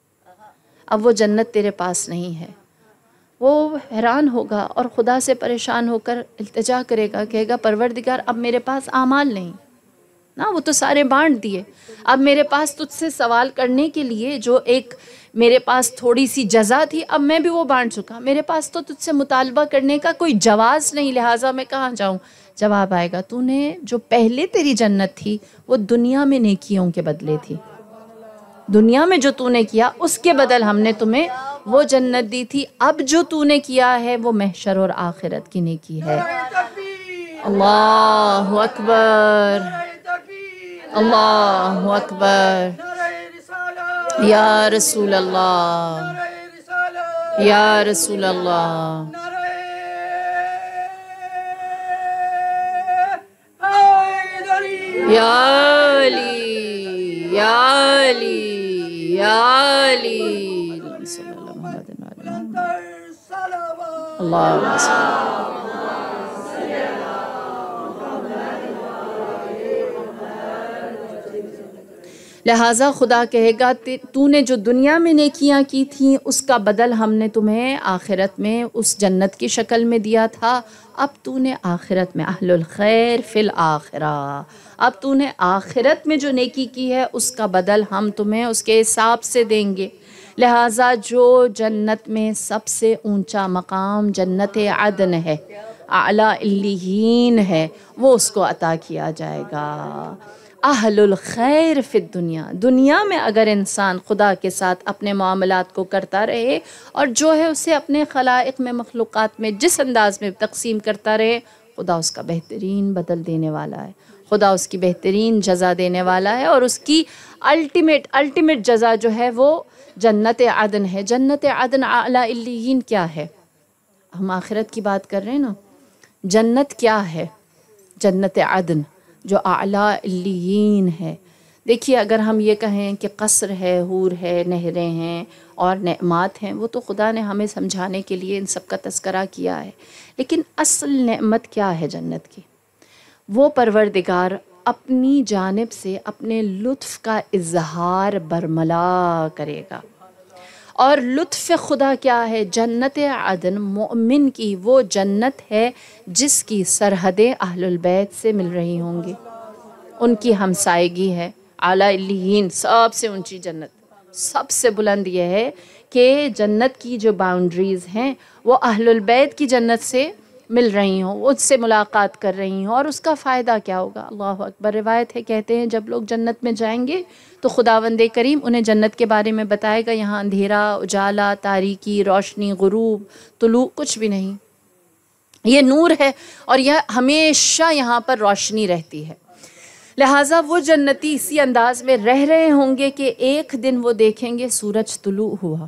اب وہ جنت تیرے پاس نہیں ہے. وہ حیران ہوگا اور خدا سے پریشان ہو کر التجا کرے گا، کہے گا پروردگار اب میرے پاس اعمال نہیں نا، وہ تو سارے بانٹ دیے، اب میرے پاس تجھ سے سوال کرنے کے لیے جو ایک میرے پاس تھوڑی سی جزا تھی اب میں بھی وہ بانٹ چکا، میرے پاس تو تجھ سے مطالبہ کرنے کا کوئی جواز نہیں، لہٰذا میں کہاں جاؤں. جواب آئے گا تو نے جو پہلے تیری جنت تھی وہ دنیا میں نیکیوں کے بدلے تھی، دنیا میں جو تو نے کیا اس کے بدل ہم نے تمہیں وہ جنت دی تھی، اب جو تو نے کیا ہے وہ محشر اور آخرت کی نیکی ہے. اللہ اکبر، اللہ اکبر، یا رسول اللہ، یا رسول اللہ، یا علی، یا علی، یا علی، صلی اللہ محمد اللہ صلی لہٰذا خدا کہے گا تو نے جو دنیا میں نیکیاں کی تھیں اس کا بدل ہم نے تمہیں آخرت میں اس جنت کی شکل میں دیا تھا، اب تو نے آخرت میں اہل الخیر فی الآخرہ، اب تو نے آخرت میں جو نیکی کی ہے اس کا بدل ہم تمہیں اس کے حساب سے دیں گے۔ لہٰذا جو جنت میں سب سے اونچا مقام جنت عدن ہے، اعلیٰ علیین ہے، وہ اس کو عطا کیا جائے گا۔ اہل الخیر فی الدنیا، دنیا میں اگر انسان خدا کے ساتھ اپنے معاملات کو کرتا رہے اور جو ہے اسے اپنے خلائق میں مخلوقات میں جس انداز میں تقسیم کرتا رہے، خدا اس کا بہترین بدل دینے والا ہے، خدا اس کی بہترین جزا دینے والا ہے، اور اس کی الٹیمیٹ الٹیمیٹ جزا جو ہے وہ جنت عدن ہے۔ جنت عدن اعلیٰ علیین کیا ہے؟ ہم آخرت کی بات کر رہے ہیں نا، جنت کیا ہے؟ جنت عدن جو اعلیٰ علیین ہے۔ دیکھیے اگر ہم یہ کہیں کہ قصر ہے، حور ہے، نہریں ہیں اور نعمات ہیں، وہ تو خدا نے ہمیں سمجھانے کے لیے ان سب کا تذکرہ کیا ہے، لیکن اصل نعمت کیا ہے جنت کی؟ وہ پروردگار اپنی جانب سے اپنے لطف کا اظہار برملا کرے گا، اور لطف خدا کیا ہے؟ جنت عدن مومن کی وہ جنت ہے جس کی سرحدیں اہل البیت سے مل رہی ہوں گی، ان کی ہمسائیگی ہے۔ اعلیٰ علیین سب سے اونچی جنت، سب سے بلند یہ ہے کہ جنت کی جو باؤنڈریز ہیں وہ اہل البیت کی جنت سے مل رہی ہوں، اس سے ملاقات کر رہی ہوں، اور اس کا فائدہ کیا ہوگا؟ اللہ اکبر۔ روایت ہے، کہتے ہیں جب لوگ جنت میں جائیں گے تو خداوند کریم انہیں جنت کے بارے میں بتائے گا، یہاں اندھیرا، اجالا، تاریکی، روشنی، غروب، طلوع کچھ بھی نہیں، یہ نور ہے اور یہ ہمیشہ یہاں پر روشنی رہتی ہے۔ لہٰذا وہ جنتی اسی انداز میں رہ رہے ہوں گے کہ ایک دن وہ دیکھیں گے سورج طلوع ہوا،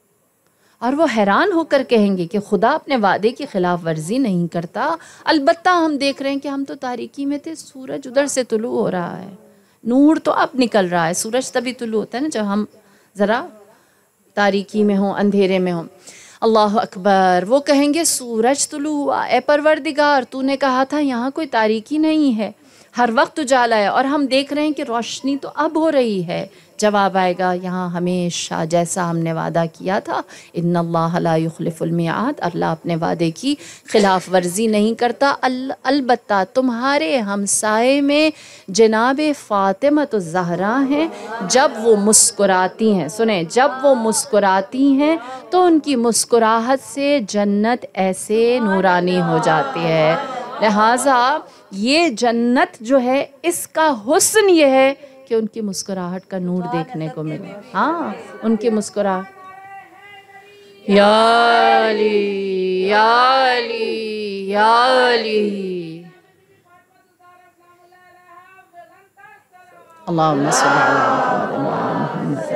اور وہ حیران ہو کر کہیں گے کہ خدا اپنے وعدے کی خلاف ورزی نہیں کرتا، البتہ ہم دیکھ رہے ہیں کہ ہم تو تاریکی میں تھے، سورج ادھر سے طلوع ہو رہا ہے، نور تو اب نکل رہا ہے، سورج تبھی طلوع ہوتا ہے نا جب ہم ذرا تاریکی میں ہوں، اندھیرے میں ہوں۔ اللہ اکبر۔ وہ کہیں گے سورج طلوع ہوا، اے پروردگار تو نے کہا تھا یہاں کوئی تاریکی نہیں ہے، ہر وقت اجالا ہے، اور ہم دیکھ رہے ہیں کہ روشنی تو اب ہو رہی ہے۔ جواب آئے گا یہاں ہمیشہ جیسا ہم نے وعدہ کیا تھا، ان اللہ لا یخلف المیعاد، اللہ اپنے وعدے کی خلاف ورزی نہیں کرتا، البتہ تمہارے ہمسائے میں جناب فاطمہ الزہرا ہیں، جب وہ مسکراتی ہیں، سنیں، جب وہ مسکراتی ہیں تو ان کی مسکراہٹ سے جنت ایسے نورانی ہو جاتی ہے۔ لہٰذا یہ جنت جو ہے اس کا حسن یہ ہے کہ ان کی مسکراہٹ کا نور دیکھنے کو ملے۔ ہاں ان کی مسکراہٹ، یا علی، یا علی، یا علی، اللہم صلی علی محمد۔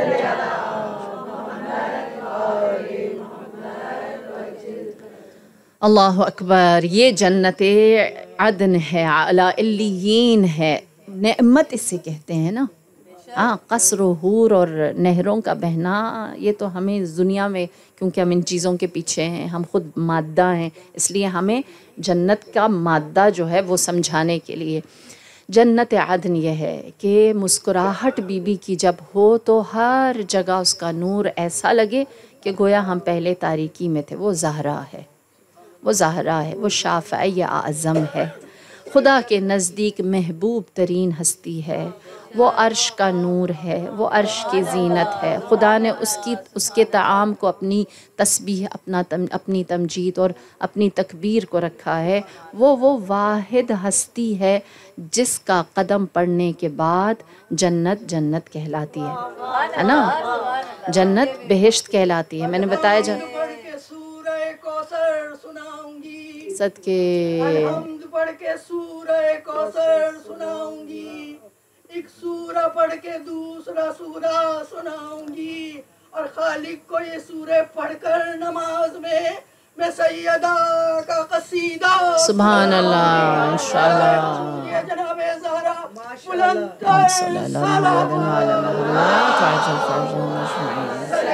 اللہ اکبر۔ یہ جنت عدن ہے، اعلیٰ علیین ہے، نعمت اس سے کہتے ہیں نا۔ ہاں قصر و حور اور نہروں کا بہنا، یہ تو ہمیں دنیا میں، کیونکہ ہم ان چیزوں کے پیچھے ہیں، ہم خود مادہ ہیں، اس لیے ہمیں جنت کا مادہ جو ہے وہ سمجھانے کے لیے۔ جنت عدن یہ ہے کہ مسکراہٹ بی بی کی جب ہو تو ہر جگہ اس کا نور ایسا لگے کہ گویا ہم پہلے تاریکی میں تھے۔ وہ زہرا ہے، وہ زہرا ہے، وہ شافعی اعظم ہے، خدا کے نزدیک محبوب ترین ہستی ہے، وہ عرش کا نور ہے، وہ عرش کی زینت ہے۔ خدا نے اس کی اس کے طعام کو اپنی تسبیح، اپنا تم اپنی تمجید اور اپنی تکبیر کو رکھا ہے۔ وہ وہ واحد ہستی ہے جس کا قدم پڑنے کے بعد جنت جنت کہلاتی ہے، ہے نا، جنت بہشت کہلاتی ہے۔ میں نے بتایا جا صدقے الحمد پڑھ کے سورہ کوثر سناؤں گی، ایک سورہ پڑھ کے دوسرا سورہ سناؤں گی، اور خالق کو یہ سورہ پڑھ کر نماز میں میں سیدہ کا قصیدہ سبحان اللہ انشاءاللہ یہ جناب زہرا بلند کر صلی اللہ علیہ وسلم تاج الفرج مجمعین۔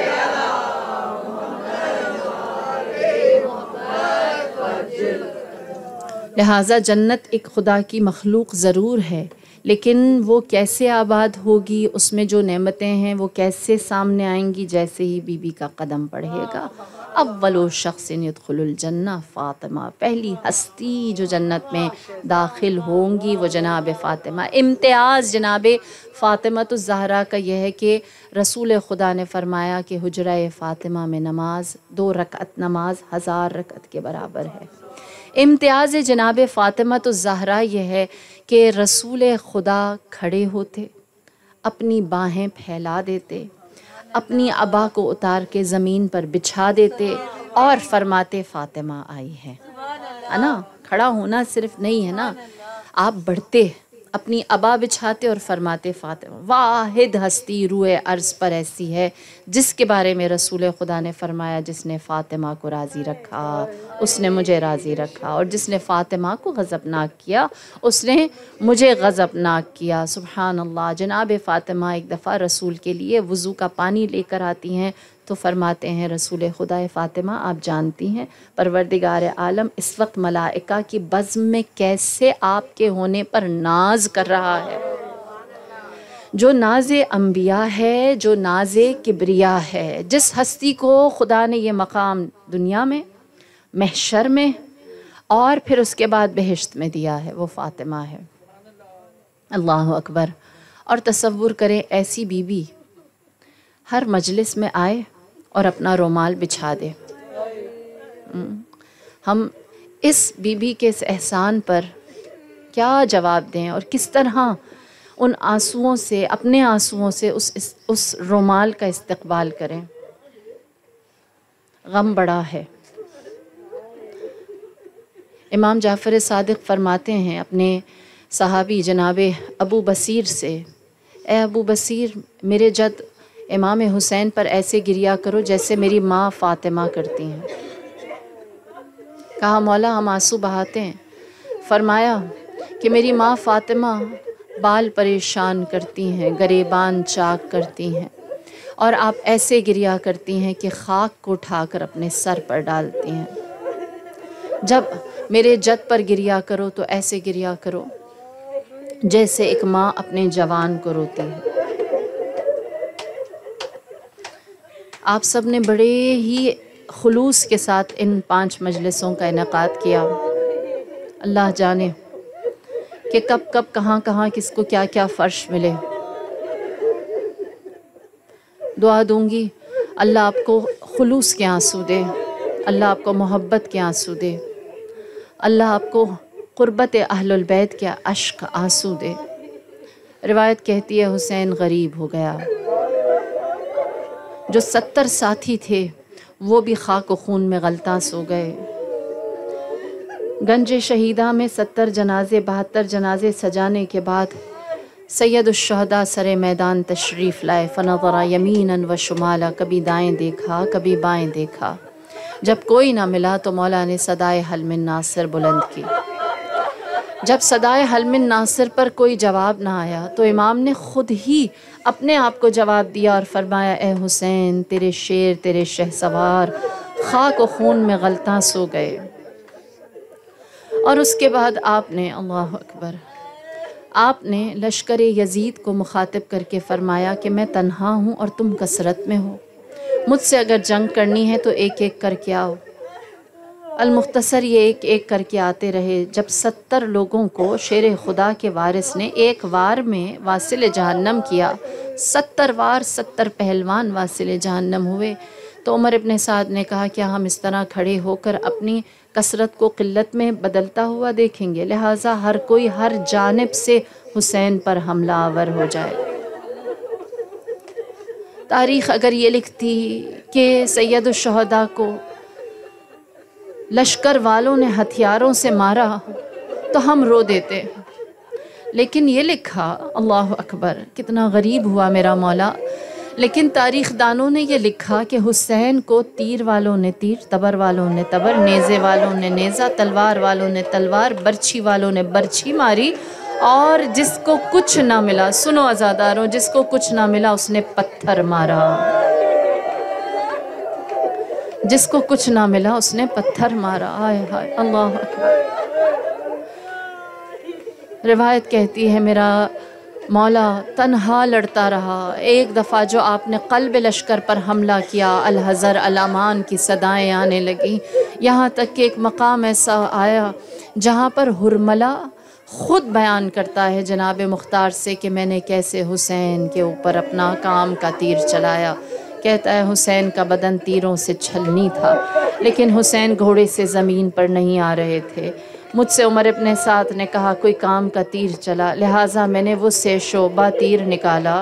لہٰذا جنت ایک خدا کی مخلوق ضرور ہے، لیکن وہ کیسے آباد ہوگی، اس میں جو نعمتیں ہیں وہ کیسے سامنے آئیں گی، جیسے ہی بی بی کا قدم پڑھے گا۔ اول شخص يدخل الجنہ فاطمہ، پہلی ہستی جو جنت میں داخل ہوں گی وہ جناب فاطمہ۔ امتیاز جناب فاطمہ الزہرا کا یہ ہے کہ رسول خدا نے فرمایا کہ حجرہ فاطمہ میں نماز دو رکعت نماز ہزار رکعت کے برابر ہے۔ امتیاز جناب فاطمہ الزہرا یہ ہے کہ رسول خدا کھڑے ہوتے، اپنی باہیں پھیلا دیتے، اپنی عبا کو اتار کے زمین پر بچھا دیتے اور فرماتے فاطمہ آئی ہے ہے نا۔ کھڑا ہونا صرف نہیں ہے نا، آپ بڑھتے، اپنی عبا بچھاتے اور فرماتے فاطمہ۔ واحد ہستی روئے عرض پر ایسی ہے جس کے بارے میں رسول خدا نے فرمایا جس نے فاطمہ کو راضی رکھا اس نے مجھے راضی رکھا، اور جس نے فاطمہ کو غضبناک کیا اس نے مجھے غضبناک کیا۔ سبحان اللہ۔ جناب فاطمہ ایک دفعہ رسول کے لیے وضو کا پانی لے کر آتی ہیں تو فرماتے ہیں رسول خدا فاطمہ آپ جانتی ہیں پروردگار عالم اس وقت ملائکہ کی بزم میں کیسے آپ کے ہونے پر ناز کر رہا ہے، جو ناز انبیاء ہے، جو ناز کبریا ہے، جس ہستی کو خدا نے یہ مقام دنیا میں، محشر میں اور پھر اس کے بعد بہشت میں دیا ہے، وہ فاطمہ ہے۔ اللہ اکبر۔ اور تصور کریں ایسی بی بی ہر مجلس میں آئے اور اپنا رومال بچھا دے۔ ہم اس بی بی کے اس احسان پر کیا جواب دیں اور کس طرح ان آنسوؤں سے، اپنے آنسوؤں سے اس اس, اس رومال کا استقبال کریں۔ غم بڑا ہے۔ امام جعفر صادق فرماتے ہیں اپنے صحابی جناب ابو بصیر سے، اے ابو بصیر میرے جد امام حسین پر ایسے گریا کرو جیسے میری ماں فاطمہ کرتی ہیں۔ کہا مولا ہم آنسو بہاتے ہیں۔ فرمایا کہ میری ماں فاطمہ بال پریشان کرتی ہیں، گریبان چاک کرتی ہیں، اور آپ ایسے گریا کرتی ہیں کہ خاک کو اٹھا کر اپنے سر پر ڈالتی ہیں۔ جب میرے جد پر گریا کرو تو ایسے گریا کرو جیسے ایک ماں اپنے جوان کو روتی ہے۔ آپ سب نے بڑے ہی خلوص کے ساتھ ان پانچ مجلسوں کا انعقاد کیا۔ اللہ جانے کہ کب کب کہاں کہاں کس کو کیا کیا فرش ملے۔ دعا دوں گی اللہ آپ کو خلوص کے آنسو دے، اللہ آپ کو محبت کے آنسو دے، اللہ آپ کو قربت اہل البیت کے اشک آنسو دے۔ روایت کہتی ہے حسین غریب ہو گیا، جو ستر ساتھی تھے وہ بھی خاک و خون میں غلطاس ہو گئے۔ گنج شہیدہ میں ستر جنازے بہتر جنازے سجانے کے بعد سید الشہداء سر میدان تشریف لائے۔ فنظر یمینا و شمالا، کبھی دائیں دیکھا کبھی بائیں دیکھا، جب کوئی نہ ملا تو مولا نے صدائے حل من ناصر بلند کی۔ جب صدائے حل من ناصر پر کوئی جواب نہ آیا تو امام نے خود ہی اپنے آپ کو جواب دیا اور فرمایا اے حسین تیرے شیر تیرے شہسوار خاک و خون میں غلطاں سو گئے۔ اور اس کے بعد آپ نے اللہ اکبر آپ نے لشکر یزید کو مخاطب کر کے فرمایا کہ میں تنہا ہوں اور تم کثرت میں ہو، مجھ سے اگر جنگ کرنی ہے تو ایک ایک کر کے آؤ۔ المختصر یہ ایک ایک کر کے آتے رہے۔ جب ستر لوگوں کو شیر خدا کے وارث نے ایک وار میں واصل جہنم کیا، ستر وار ستر پہلوان واصل جہنم ہوئے، تو عمر ابن سعد نے کہا کیا ہم اس طرح کھڑے ہو کر اپنی کثرت کو قلت میں بدلتا ہوا دیکھیں گے؟ لہٰذا ہر کوئی ہر جانب سے حسین پر حملہ آور ہو جائے۔ تاریخ اگر یہ لکھتی کہ سید الشہداء کو لشکر والوں نے ہتھیاروں سے مارا تو ہم رو دیتے، لیکن یہ لکھا، اللہ اکبر کتنا غریب ہوا میرا مولا، لیکن تاریخ دانوں نے یہ لکھا کہ حسین کو تیر والوں نے تیر، تبر والوں نے تبر، نیزے والوں نے نیزہ، تلوار والوں نے تلوار، برچھی والوں نے برچھی ماری، اور جس کو کچھ نہ ملا، سنو عزاداروں، جس کو کچھ نہ ملا اس نے پتھر مارا، جس کو کچھ نہ ملا اس نے پتھر مارا۔ آئے ہائے اللہ اکبر۔ روایت کہتی ہے میرا مولا تنہا لڑتا رہا، ایک دفعہ جو آپ نے قلب لشکر پر حملہ کیا، الحذر الامان کی صدائیں آنے لگیں، یہاں تک کہ ایک مقام ایسا آیا جہاں پر ہرملہ خود بیان کرتا ہے جناب مختار سے کہ میں نے کیسے حسین کے اوپر اپنا کام کا تیر چلایا۔ کہتا ہے حسین کا بدن تیروں سے چھلنی تھا، لیکن حسین گھوڑے سے زمین پر نہیں آ رہے تھے۔ مجھ سے عمر ابن سعد نے کہا کوئی کام کا تیر چلا، لہٰذا میں نے وہ سے شعبہ تیر نکالا۔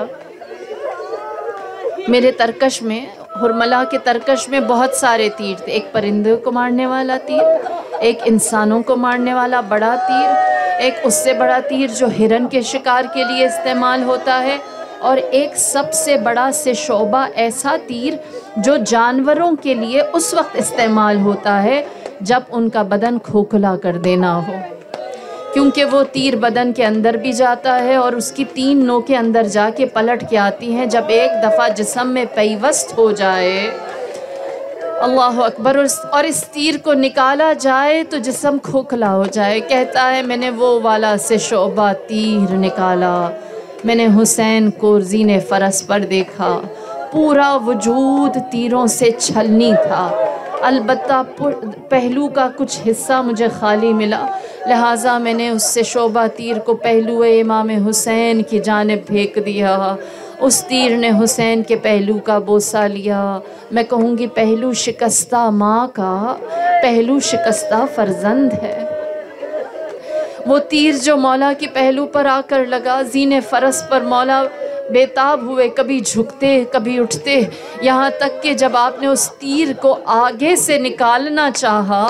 میرے ترکش میں، ہرملہ کے ترکش میں بہت سارے تیر تھے، ایک پرندوں کو مارنے والا تیر، ایک انسانوں کو مارنے والا بڑا تیر، ایک اس سے بڑا تیر جو ہرن کے شکار کے لیے استعمال ہوتا ہے، اور ایک سب سے بڑا سے شعبہ ایسا تیر جو جانوروں کے لیے اس وقت استعمال ہوتا ہے جب ان کا بدن کھوکھلا کر دینا ہو، کیونکہ وہ تیر بدن کے اندر بھی جاتا ہے اور اس کی تین نوکیں اندر جا کے پلٹ کے آتی ہیں، جب ایک دفعہ جسم میں پیوست ہو جائے، اللہ اکبر، اور اس تیر کو نکالا جائے تو جسم کھوکھلا ہو جائے۔ کہتا ہے میں نے وہ والا سے شعبہ تیر نکالا، میں نے حسین کو زین فرس پر دیکھا، پورا وجود تیروں سے چھلنی تھا، البتہ پہلو کا کچھ حصہ مجھے خالی ملا، لہٰذا میں نے اس سے شعبہ تیر کو پہلو امام حسین کی جانب پھینک دیا۔ اس تیر نے حسین کے پہلو کا بوسہ لیا۔ میں کہوں گی پہلو شکستہ ماں کا پہلو شکستہ فرزند ہے۔ وہ تیر جو مولا کے پہلو پر آ کر لگا، زین فرس پر مولا بےتاب ہوئے، کبھی جھکتے کبھی اٹھتے، یہاں تک کہ جب آپ نے اس تیر کو آگے سے نکالنا چاہا،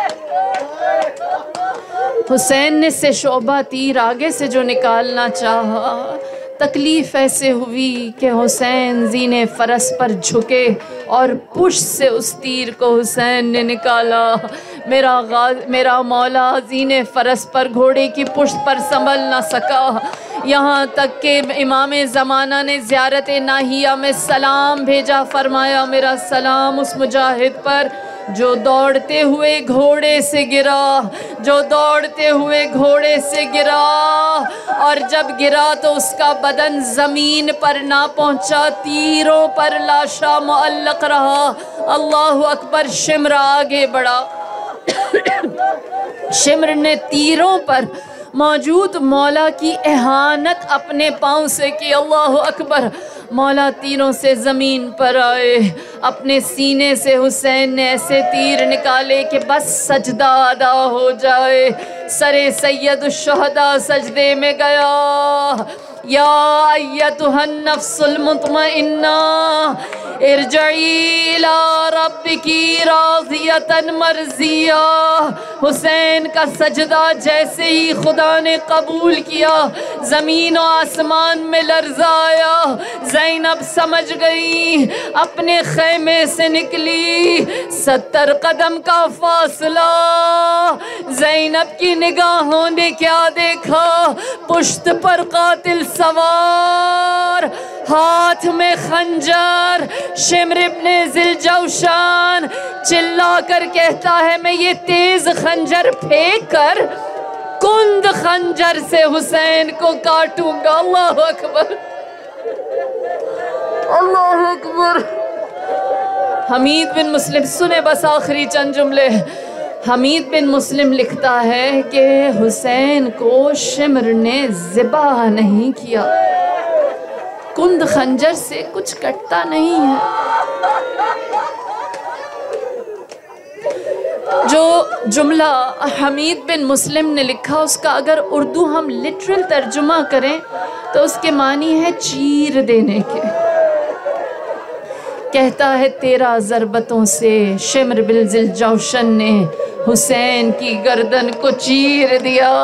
حسین نے سے شعبہ تیر آگے سے جو نکالنا چاہا، تکلیف ایسے ہوئی کہ حسین زین فرس پر جھکے اور پشت سے اس تیر کو حسین نے نکالا۔ میرا غاز میرا مولا زین فرس پر گھوڑے کی پشت پر سنبھل نہ سکا، یہاں تک کہ امام زمانہ نے زیارت ناہیہ میں سلام بھیجا، فرمایا میرا سلام اس مجاہد پر جو دوڑتے ہوئے گھوڑے سے گرا، جو دوڑتے ہوئے گھوڑے سے گرا، اور جب گرا تو اس کا بدن زمین پر نہ پہنچا، تیروں پر لاشا معلق رہا۔ اللہ اکبر، شمر آگے بڑھا، شمر نے تیروں پر موجود مولا کی اہانت اپنے پاؤں سے کی۔ اللہ اکبر، مولا تیروں سے زمین پر آئے، اپنے سینے سے حسین نے ایسے تیر نکالے کہ بس سجدہ ادا ہو جائے۔ سر سید الشہداء سجدے میں گیا۔ یا ایتھا النفس المطمئنہ ارجعی الی ربکی راضیۃ مرضیہ۔ حسین کا سجدہ جیسے ہی خدا نے قبول کیا، زمین و آسمان میں لرزہ آیا۔ زینب سمجھ گئی، اپنے خیمے سے نکلی، ستر قدم کا فاصلہ، زینب کی نگاہوں نے کیا دیکھا؟ پشت پر قاتل سوار، ہاتھ میں خنجر، شمر ابن ذوالجوشن چلا کر کہتا ہے میں یہ تیز خنجر پھینک کر کند خنجر سے حسین کو کاٹوں گا۔ اللہ اکبر، اللہ اکبر۔ حمید بن مسلم، سنے بس آخری چند جملے، حمید بن مسلم لکھتا ہے کہ حسین کو شمر نے ذبح نہیں کیا، کند خنجر سے کچھ کٹتا نہیں ہے۔ جو جملہ حمید بن مسلم نے لکھا اس کا اگر اردو ہم لٹرل ترجمہ کریں تو اس کے معنی ہے چیر دینے کے۔ کہتا ہے تیرہ ضربتوں سے شمر بن ذوالجوشن نے حسین کی گردن کو چیر دیا۔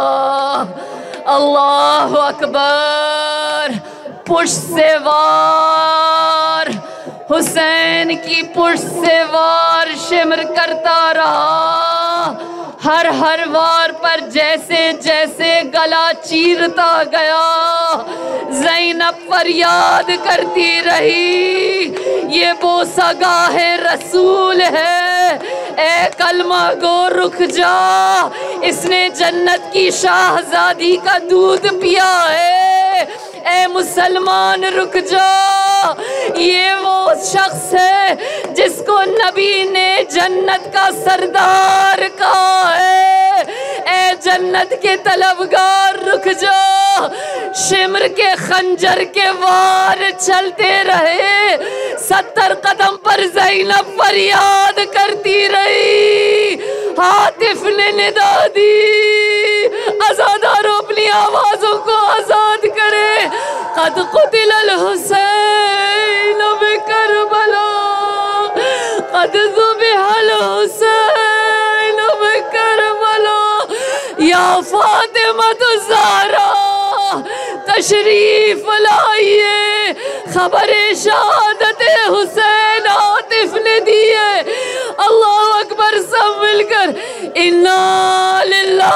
اللہ اکبر، پشت سے وار، حسین کی پشت سے وار شمر کرتا رہا، ہر ہر وار پر جیسے جیسے گلا چیرتا گیا، زینب فریاد کرتی رہی، یہ بوسہ گاہ رسول ہے، اے کلمہ گو رک جا، اس نے جنت کی شاہزادی کا دودھ پیا ہے، اے مسلمان رک جا، یہ وہ شخص ہے جس کو نبی نے جنت کا سردار کہا ہے، اے جنت کے طلبگار رک جا۔ شمر کے خنجر کے وار چلتے رہے، ستر قدم پر زینب فریاد کرتی رہی، عاطف نے ندا دی، آزاداروں اپنی آوازوں کو آزاد کرے، قد قتل الحسین بکربلا، قد ذبح الحسین بکربلا، یا فاطمہ الزہرا تشریف لائیے، خبر شہادت حسین عاطف نے دی ہے۔ اللہ اکبر، سب مل کر انا للہ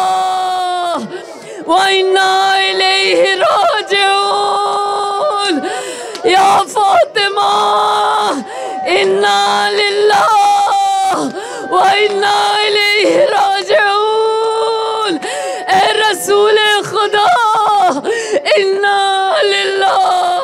وَإِنَّا إِلَيْهِ راجعون، یا فاطمہ انا للہ وَإِنَّا إِلَيْهِ راجعون، اے رسول خدا انا للہ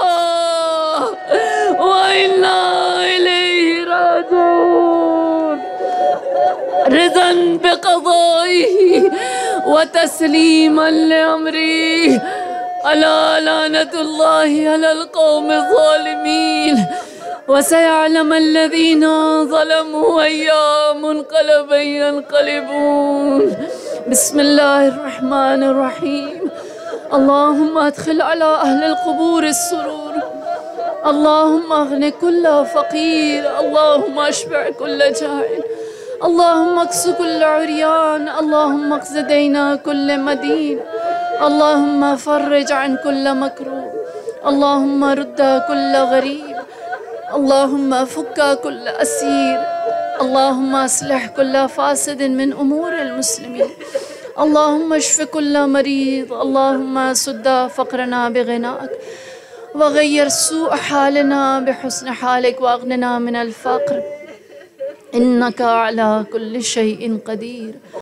وَإِنَّا إِلَيْهِ راجعون، رضا بقضائه وتسلیما لأمری، الا لعنت اللہ علی القوم الظالمین، وسيعلم الذين ظلموا أي منقلب ينقلبون۔ بسم الله الرحمن الرحيم، اللهم ادخل على أهل القبور السرور، اللهم اغن كل فقير، اللهم اشبع كل جائع، اللهم اكس كل عريان، اللهم اقض دين كل مدين، اللهم فرج عن كل مكروب، اللهم رد كل غريب، اللهم فك كل أسير، اللهم اصلح كل فاسد من أمور المسلمين، اللهم اشف كل مريض، اللهم سد فقرنا بغناك، وغير سوء حالنا بحسن حالك، واغننا من الفقر، إنك على كل شيء قدير۔